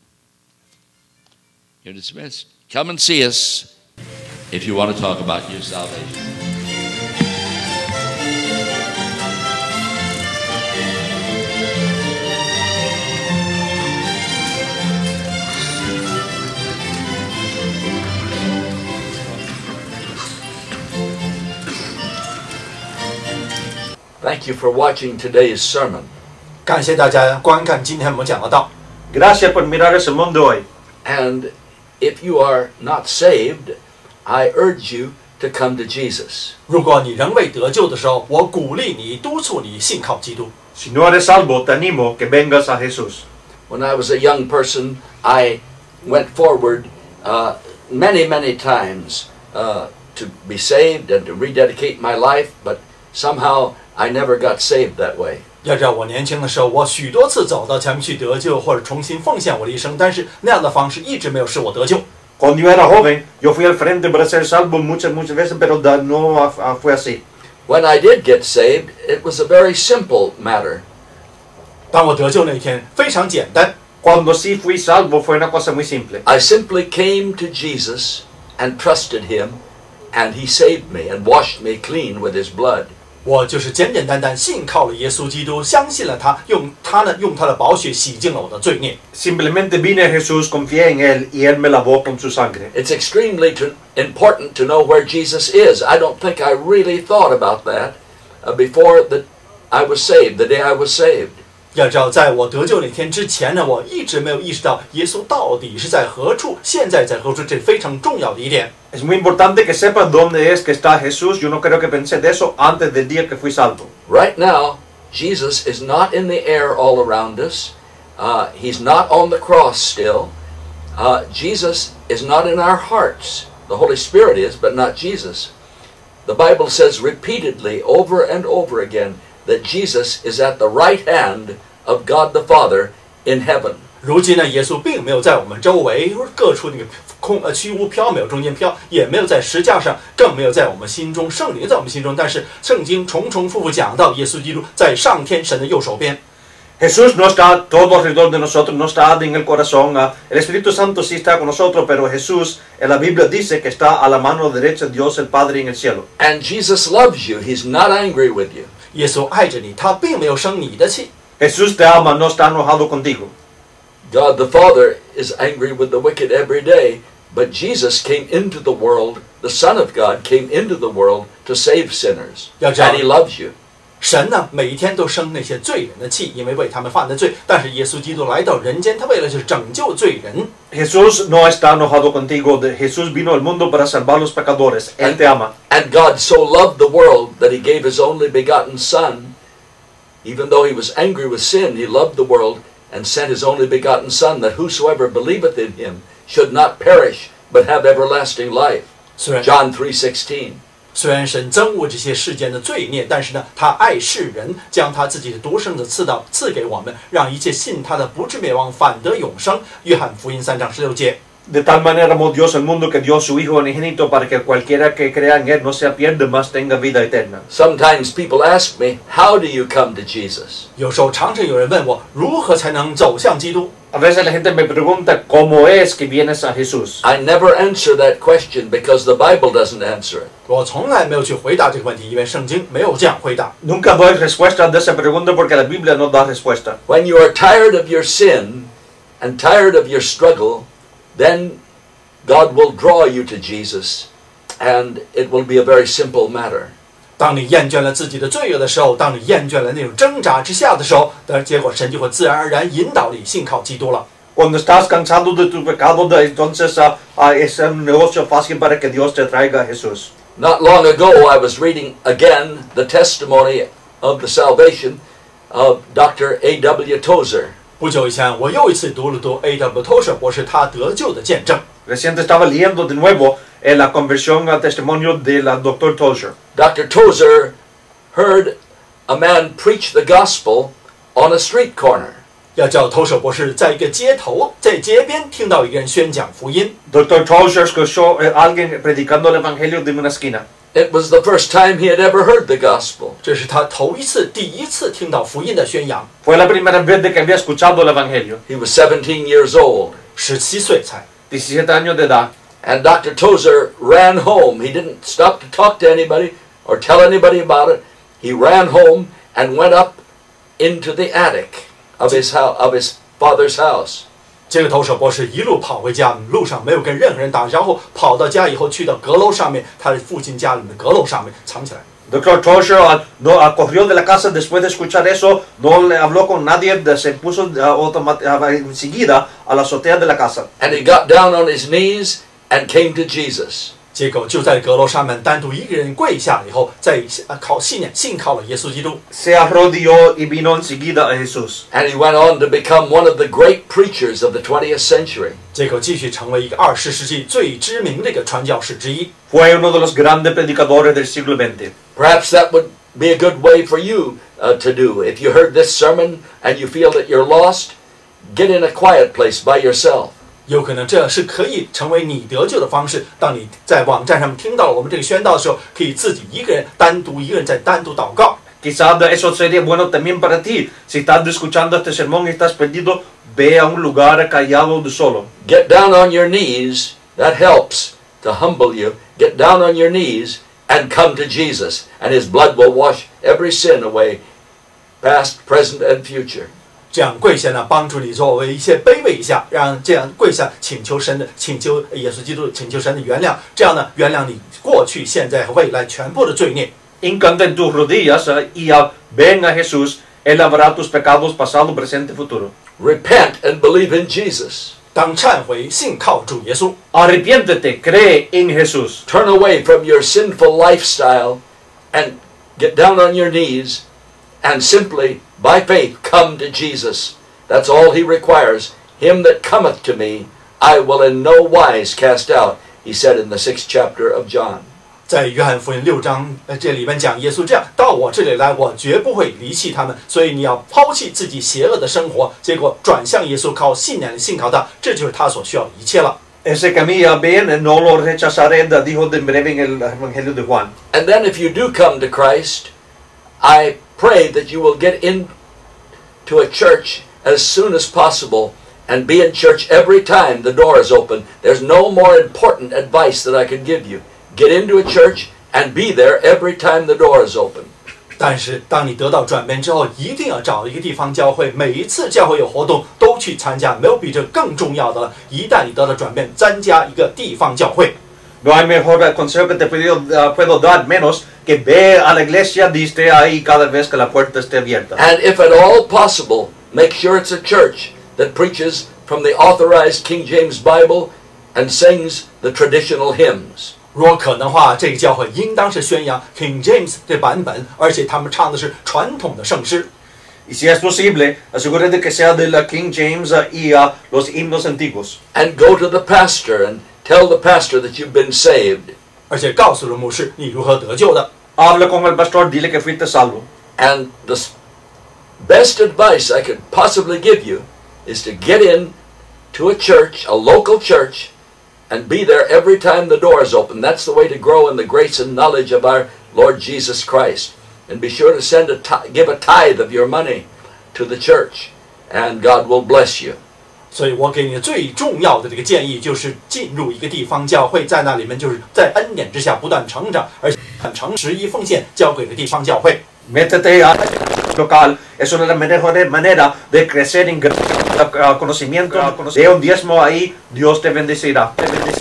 You're dismissed. Come and see us if you want to talk about your salvation. Thank you for watching today's sermon. 感谢大家观看今天我们讲的道。 Gracias por mirar ese mundo hoy. And if you are not saved, I urge you to come to Jesus. 如果你仍未得救的时候，我鼓励你、督促你信靠基督。 Si no eres salvo, te animo que vengas a Jesús. When I was a young person, I went forward many, many times to be saved and to rededicate my life, but somehow I never got saved that way. 要知道，我年轻的时候，我许多次走到前面去得救，或者重新奉献我的一生，但是那样的方式一直没有使我得救。 Cuando yo era joven, yo fui al frente para ser salvo muchas veces, pero no fue así. When I did get saved, it was a very simple matter. 当我得救那一天，非常简单。 Cuando sí fui salvo fue una cosa muy simple. I simply came to Jesus and trusted Him, and He saved me and washed me clean with His blood. 我就是简简单单信靠了耶稣基督，相信了他，用他的宝血洗净了我的罪孽。 Simplemente vine a Jesús, confié en Él y Él me lavó con su sangre. It's extremely important to know where Jesus is. I don't think I really thought about that before that I was saved, the day I was saved. 要知道，在我得救那天之前呢，我一直没有意识到耶稣到底是在何处，现在在何处，这是非常重要的一点。 Es muy importante que sepas dónde es que está Jesús. Yo no creo que pensé de eso antes del día que fui salvo. Right now, Jesus is not in the air all around us. He's not on the cross still. Jesus is not in our hearts. The Holy Spirit is, but not Jesus. The Bible says repeatedly, over and over again, that Jesus is at the right hand of God the Father in heaven. 如今呢，耶稣并没有在我们周围各处那个虚无缥缈中间飘，也没有在石架上，更没有在我们心中，圣灵在我们心中。但是圣经重重复复讲到，耶稣基督在上天神的右手边。 Jesús no está todo alrededor de nosotros, no está en el corazón. El Espíritu Santo sí está con nosotros, pero Jesús en la Biblia dice que está a la mano derecha de Dios el Padre en el cielo. And Jesus loves you. He's not angry with you. 耶稣爱着你，他并没有生你的气。 Jesús te ama, no está enojado contigo. God the Father is angry with the wicked every day, but Jesus came into the world, the Son of God came into the world to save sinners. And He loves you. 神呢，每一天都生那些罪人的气，因为为他们犯的罪。但是耶稣基督来到人间，他为了就是拯救罪人。 Jesús no está enojado contigo. Jesús vino al mundo para salvar los pecadores. Él te ama. And God so loved the world that He gave His only begotten Son. Even though He was angry with sin, He loved the world and sent His only begotten Son, that whosoever believeth in Him should not perish, but have everlasting life. John 3:16. 虽然神憎恶这些世间的罪孽，但是呢，他爱世人，将他自己的独生子赐给我们，让一切信他的不至灭亡，反得永生。约翰福音3章16节。 De tal manera amó Dios al mundo que dio su Hijo unigénito para que cualquiera que crea en Él no se pierda, mas tenga vida eterna. Sometimes people ask me, how do you come to Jesus? 有时候常常有人问我，如何才能走向基督？ A veces la gente me pregunta cómo es que vienes a Jesús. I never answer that question because the Bible doesn't answer it. 我从来没有去回答这个问题，因为圣经没有这样回答。 Nunca doy respuesta de esa pregunta porque la Biblia no da respuesta. When you are tired of your sin and tired of your struggle, then God will draw you to Jesus, and it will be a very simple matter. 当你厌倦了自己的罪恶的时候，当你厌倦了那种挣扎之下的时候，但是结果神就会自然而然引导你信靠基督了。 Cuando estás cansado de tu pecado, entonces es un negocio fácil para que Dios te traiga a Jesús. Not long ago, I was reading again the testimony of the salvation of Dr. A.W. Tozer. 不久以前，我又一次读了A.W. Tozer 博士他得救的见证。 Reciente estaba leyendo de nuevo la conversión al testimonio del Dr. Tozer. Dr. Tozer heard a man preach the gospel on a street corner. 要叫Tozer博士在一个街头，在街边听到一个人宣讲福音。 Dr. Tozer escuchó a alguien predicando el evangelio de una esquina. It was the first time he had ever heard the gospel. 这是他第一次听到福音的宣扬。 Fue la primera vez de que había escuchado el evangelio. He was 17 years old. 17岁才。 17 años de edad. And Dr. Tozer ran home. He didn't stop to talk to anybody or tell anybody about it. He ran home and went up into the attic of his father's house. 这个Tozer博士一路跑回家，路上没有跟任何人打招呼，跑到家以后去到阁楼上面，他的父亲家里的阁楼上面藏起来。 Dr. Tozer corrió de la casa después de escuchar eso, no le habló con nadie, se puso enseguida a la azotea de la casa. And he got down on his knees and came to Jesus. 结果就在阁楼上面单独一个人跪下了以后，在信靠了耶稣基督。 Se arrodilló y vino enseguida a Jesús. And he went on to become one of the great preachers of the 20th century. 结果继续成为一个20世纪最知名的一个传教士之一。 Fue uno de los grandes predicadores del siglo XX. Perhaps that would be a good way for you to do. If you heard this sermon and you feel that you're lost, get in a quiet place by yourself. 有可能这是可以成为你得救的方式。当你在网站上面听到了我们这个宣道的时候，可以自己一个人单独祷告。 Quizás eso sería bueno también para ti. Si estás escuchando este sermón y estás perdido, ve a un lugar callado de solo. Get down on your knees. That helps to humble you. Get down on your knees and come to Jesus, and His blood will wash every sin away, past, present, and future. 这样跪下呢，帮助你作为一些卑微一下，让这样跪下请求耶稣基督，请求神的原谅，这样呢，原谅你过去、现在和未来全部的罪孽。 Hincate en tus rodillas y ven a Jesús. Él lavará tus pecados pasado, presente, futuro. Repent and believe in Jesus. 当忏悔、信靠主耶稣， Arrepiéntete, cree en Jesús. Turn away from your sinful lifestyle and get down on your knees and simply, by faith, come to Jesus. That's all He requires. Him that cometh to me, I will in no wise cast out, He said in the 6th chapter of John. 在约翰福音6章这里边讲，耶稣这样到我这里来，我绝不会离弃他们。所以你要抛弃自己邪恶的生活，结果转向耶稣，靠信仰信靠他，这就是他所需要的一切了。 Ese camino bien, no lo rechazaré, dijo de breve en el Evangelio de Juan. And then if you do come to Christ, I pray that you will get into a church as soon as possible and be in church every time the door is open. There's no more important advice that I could give you. Get into a church and be there every time the door is open. 但是当你得到转变之后，一定要找一个地方教会，每一次教会有活动都去参加，没有比这更重要的了。一旦你得到转变，参加一个地方教会。 No hay mejor consejo que te puedo dar menos que ve a la iglesia y esté ahí cada vez que la puerta esté abierta. And if at all possible, make sure it's a church that preaches from the authorized King James Bible and sings the traditional hymns. 如果可能的话，这个教会应当是宣扬 King James 这版本，而且他们唱的是传统的圣诗。 Y si es posible, asegúrate que sea de la King James y los himnos antiguos. And go to the pastor and tell the pastor that you've been saved. 而且告诉了牧师你如何得救的。 Habla con el pastor, dile que fuiste salvo. And the best advice I could possibly give you is to get in to a church, a local church, and be there every time the door is open. That's the way to grow in the grace and knowledge of our Lord Jesus Christ. And be sure to give a tithe of your money to the church, and God will bless you. 所以我给你最重要的这个建议就是进入一个地方教会，在那里面就是在恩典之下不断成长，而且很诚实一奉献交给了地方教会。 Métete a local, es una de las mejores maneras de crecer en conocimiento. De un diezmo ahí, Dios te bendecirá.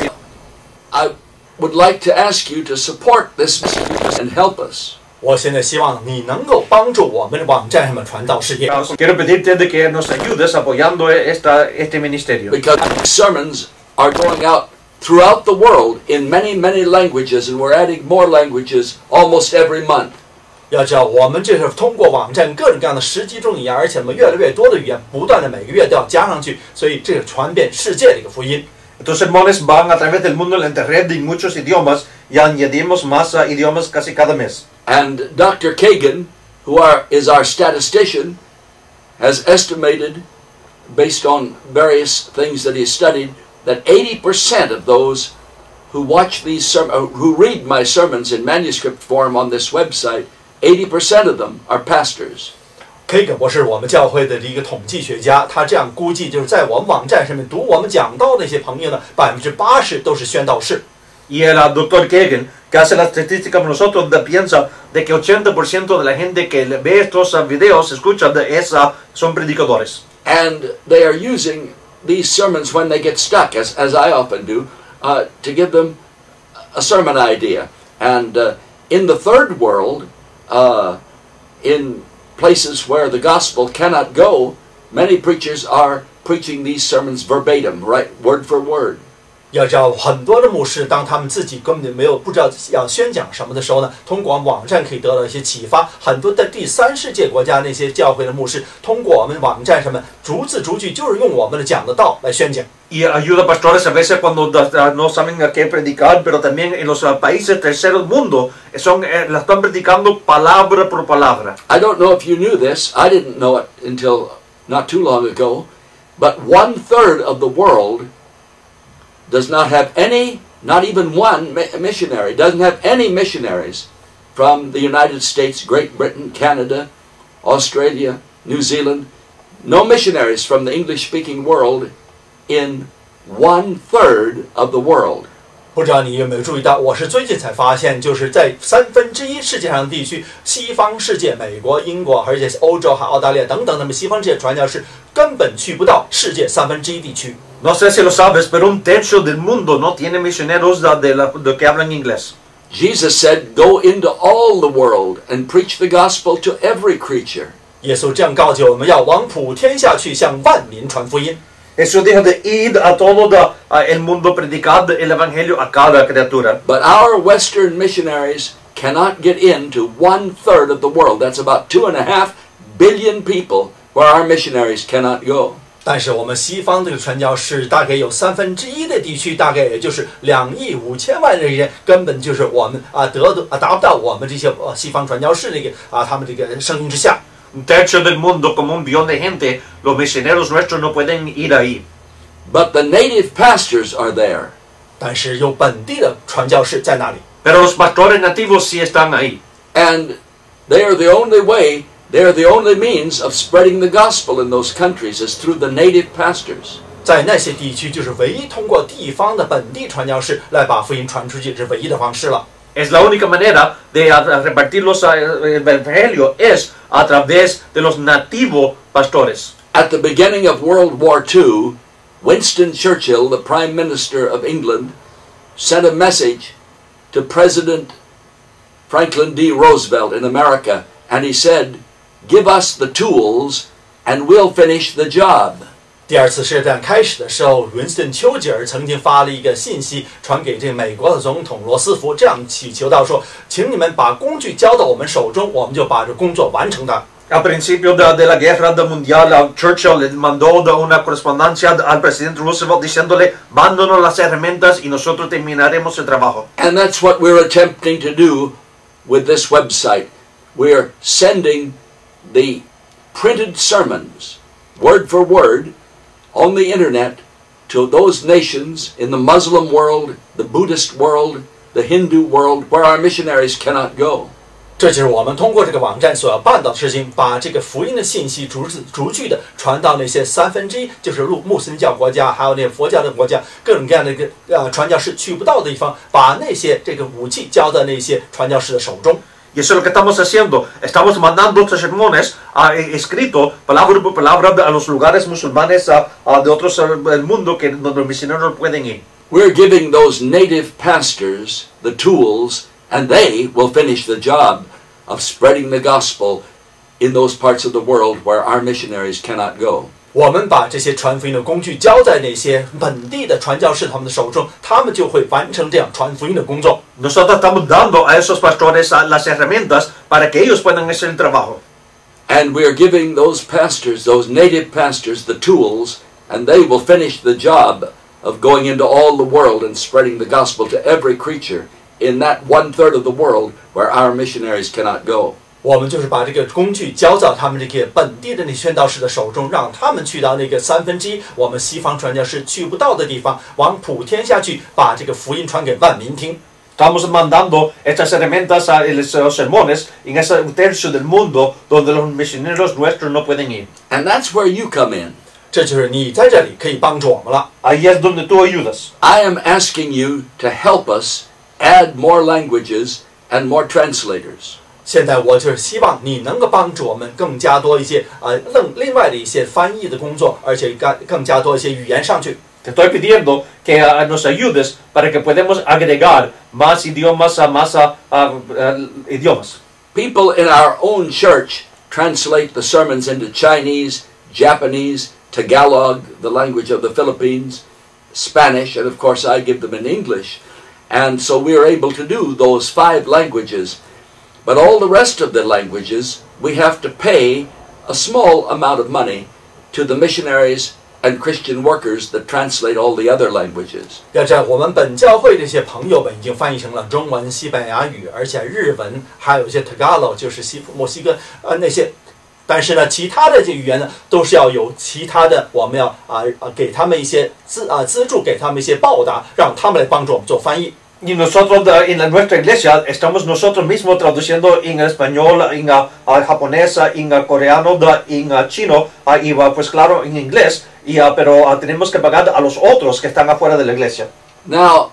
I would like to ask you to support this and help us. 我现在希望你能够帮助我们的网站上面传道事业。 Quiero pedirte de que nos ayudes apoyando este ministerio. Because sermons are going out throughout the world in many, many languages, and we're adding more languages almost every month. 要知道，我们这是通过网站各种各样的实际中语言，而且我们越来越多的语言，不断的每个月都要加上去，所以这是传遍世界的一个福音。 Entonces, sermones van a través del mundo en red en muchos idiomas y añadimos más idiomas casi cada mes. And Dr. Kagan, is our statistician, has estimated, based on various things that he studied, that 80% of those who watch these who read my sermons in manuscript form on this website, 80% of them are pastors. Kagan 博士，我们教会的一个统计学家，他这样估计，就是在我们网站上面读我们讲道的那些朋友呢，80%都是宣道士。 Y el doctor Kagan, que hace la estadística con nosotros, piensa de que 80% de la gente que ve estos videos, escucha, son predicadores. And they are using these sermons when they get stuck, as I often do, to give them a sermon idea. And in the third world, in places where the gospel cannot go, many preachers are preaching these sermons verbatim, right, word for word. 要知道，很多的牧师，当他们自己根本不知道要宣讲什么的时候呢，通过网站可以得到一些启发。很多的第三世界国家那些教会的牧师，通过我们网站上面逐字逐句，就是用我们的讲的道来宣讲。 Y ayuda a pastores a veces cuando no saben a qué predicar, pero también en los países terceros mundo la están predicando palabra por palabra. I don't know if you knew this. I didn't know it until not too long ago. But 1/3 of the world does not have any, not even one missionary, doesn't have any missionaries from the United States, Great Britain, Canada, Australia, New Zealand. No missionaries from the English-speaking world in 1/3 of the world. 不知道你有没有注意到，我是最近才发现，就是在1/3世界上的地区，西方世界，美国、英国，而且欧洲还澳大利亚等等，那么西方世界传教士根本去不到世界1/3地区。 No sé si lo sabes, pero 1/3 del mundo no tiene misioneros de que hablan inglés. Jesus said, "Go into all the world and preach the gospel to every creature." 耶稣这样告诫我们要往普天下去，向万民传福音。 Eso dijo de ir a todo el mundo, predicar el evangelio a cada criatura. But our Western missionaries cannot get into 1/3 of the world. That's about 2.5 billion people where our missionaries cannot go. 但是我们西方这个传教士大概有1/3的地区，大概也就是2亿5千万人，根本就是我们达不到我们这些西方传教士这个他们这个声音之下。 1/3 del mundo, como 1 billón de gente, los misioneros nuestros no pueden ir ahí. But the native pastors are there. 但是有本地的传教士在那里。 Pero los pastores nativos sí están ahí. And they are the only way, they are the only means of spreading the gospel in those countries is through the native pastors. 在那些地区，就是唯一通过地方的本地传教士来把福音传出去，是唯一的方式了。 Es la única manera de repartir el evangelio es a través de los nativos pastores. At the beginning of World War II, Winston Churchill, the Prime Minister of England, sent a message to President Franklin D. Roosevelt in America, and he said, "Give us the tools and we'll finish the job." 第二次世界大战开始的时候，文斯顿·丘吉尔曾经发了一个信息传给这个美国的总统罗斯福，这样祈求到说：“请你们把工具交到我们手中，我们就把这工作完成它。” Al principio de la guerra mundial, Churchill le mandó una correspondencia al presidente Roosevelt diciéndole, mándanos las herramientas y nosotros terminaremos el trabajo. And that's what we're attempting to do with this website. We're sending the printed sermons, word for word, on the internet to those nations in the Muslim world, the Buddhist world, the Hindu world, where our missionaries cannot go. 这就是我们通过这个网站所要办到的事情，把这个福音的信息逐字逐句的传到那些1/3，就是穆斯林教国家，还有那些佛教的国家，各种各样的一个传教士去不到的地方，把那些这个武器交到那些传教士的手中。 Y eso es lo que estamos haciendo. Estamos mandando estos sermones escritos, palabra por palabra, a los lugares musulmanes de otros del mundo que donde los misioneros no pueden ir. We're giving those native pastors the tools, and they will finish the job of spreading the gospel in those parts of the world where our missionaries cannot go. 我们把这些传福音的工具交在那些本地的传教士他们的手中，他们就会完成这样传福音的工作。 Nosotros estamos dando a esos pastores las herramientas para que ellos puedan hacer el trabajo. And we are giving those pastors, those native pastors, the tools, and they will finish the job of going into all the world and spreading the gospel to every creature in that 1/3 of the world where our missionaries cannot go. 我们就是把这个工具交到他们这个本地的那宣道士的手中，让他们去到那个1/3我们西方传教士去不到的地方，往普天下去，把这个福音传给万民听。 Estamos mandando estas herramientas a los sermones en ese tercio del mundo donde los misioneros nuestros no pueden ir. And that's where you come in. 这就是你在这里可以帮助我们了。 Ahí es donde tú ayudas. I am asking you to help us add more languages and more translators. 现在我就是希望你能够帮助我们更加多一些另外的一些翻译的工作，而且更加多一些语言上去。 Te estoy pidiendo que nos ayudes para que podamos agregar más idiomas a más idiomas. People in our own church translate the sermons into Chinese, Japanese, Tagalog, the language of the Philippines, Spanish, and of course I give them in English. And so we are able to do those 5 languages. But all the rest of the languages, we have to pay a small amount of money to the missionaries and Christian workers that translate all the other languages. 要在我们本教会这些朋友们已经翻译成了中文、西班牙语，而且日文，还有一些 Tagalog， 就是墨西哥那些。但是呢，其他的这语言呢，都是要有其他的，我们要给他们一些资助，给他们一些报答，让他们来帮助我们做翻译。 Y nosotros en nuestra iglesia estamos nosotros mismos traduciendo en español, en japonés, en coreano, en chino y pues claro en inglés, pero tenemos que pagar a los otros que están afuera de la iglesia. Now,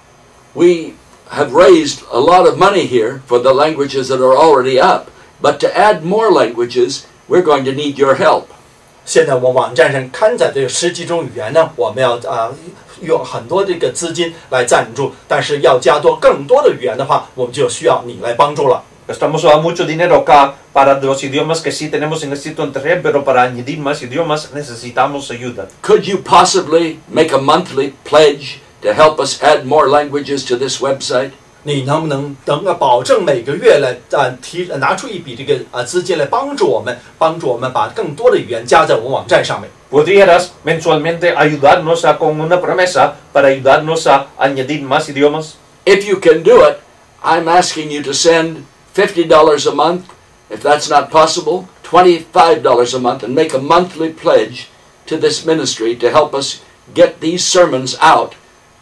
we have raised a lot of money here for the languages that are already up, but to add more languages, we're going to need your help. 现在我们网站上刊载这个10几种语言呢，我们要用很多这个资金来赞助，但是要加更多的语言的话，我们就需要你来帮助了。 Estamos dando mucho dinero acá para los idiomas que sí tenemos en el sitio internet, pero para añadir más idiomas necesitamos ayuda. Could you possibly make a monthly pledge to help us add more languages to this website? 你能不能保证每个月来拿出一笔这个资金来帮助我们把更多的语言加在我们网站上面？ ¿Podrías mensualmente ayudarnos con una promesa para ayudarnos a añadir más idiomas? If you can do it, I'm asking you to send $50 a month. If that's not possible, $25 a month, and make a monthly pledge to this ministry to help us get these sermons out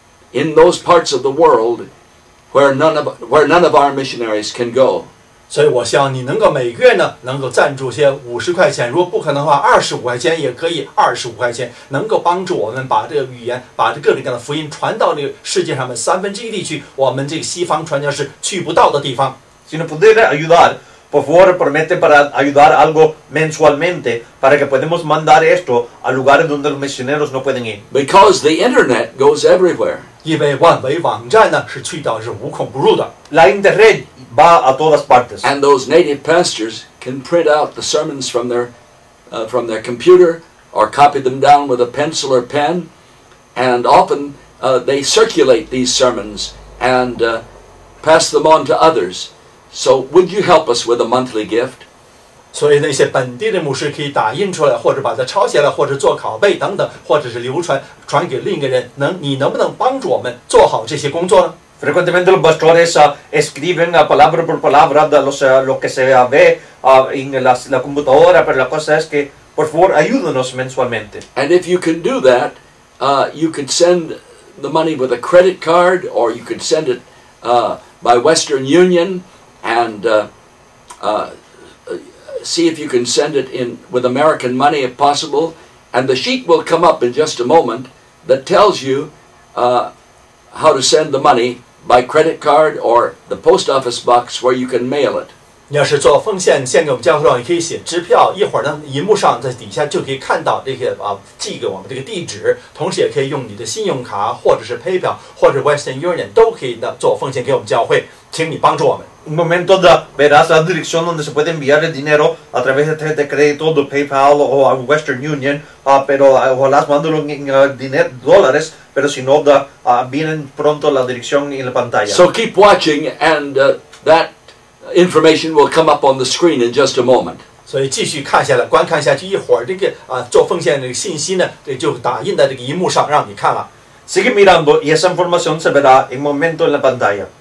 in those parts of the world where none of our missionaries can go. 所以我希望你能够每个月呢能够赞助些50块钱，如果不可能的话，25块钱也可以，25块钱能够帮助我们把这个语言，把这各种各样的福音传到这个世界上面1/3地区，我们这个西方传教士去不到的地方。 Si nos pudiera ayudar, por favor, promete para ayudar algo mensualmente para que podamos mandar esto a lugares donde los misioneros no pueden ir. Because the internet goes everywhere. 因为万维网站呢是去到是无孔不入的。 La internet va a todas partes. And those native pastors can print out the sermons from their computer or copy them down with a pencil or pen. And often they circulate these sermons and pass them on to others. So would you help us with a monthly gift? 所以那些本地的牧师可以打印出来，或者把它抄下来，或者做拷贝等等，或者是流传给另一个人。你能不能帮助我们做好这些工作呢？ Frecuentemente los pastores escriben palabra por palabra de lo que se ve en la computadora, pero la cosa es que, por favor, ayúdanos mensualmente. And if you can do that, you could send the money with a credit card, or you could send it by Western Union, and see if you can send it in with American money if possible. And the sheet will come up in just a moment that tells you how to send the money by credit card or the post office box where you can mail it. 你要是做奉献献给我们教会的话，你可以写支票，一会儿呢，荧幕上在底下就可以看到这些寄给我们这个地址，同时也可以用你的信用卡或者是 PayPal 或者 Western Union 都可以的做奉献给我们教会，请你帮助我们。 Un momento verás la dirección donde se puede enviar el dinero a través de crédito, de PayPal o a Western Union pero ojalá mándalo en dólares, pero si no vienen pronto la dirección en la pantalla. So keep watching, and that information will come up on the screen in just a moment. 所以继续看下来，观看下去，一会儿这个做奉献这个信息呢，这就打印在这个荧幕上让你看了。 Sigue mirando y esa información se verá en momento en la pantalla.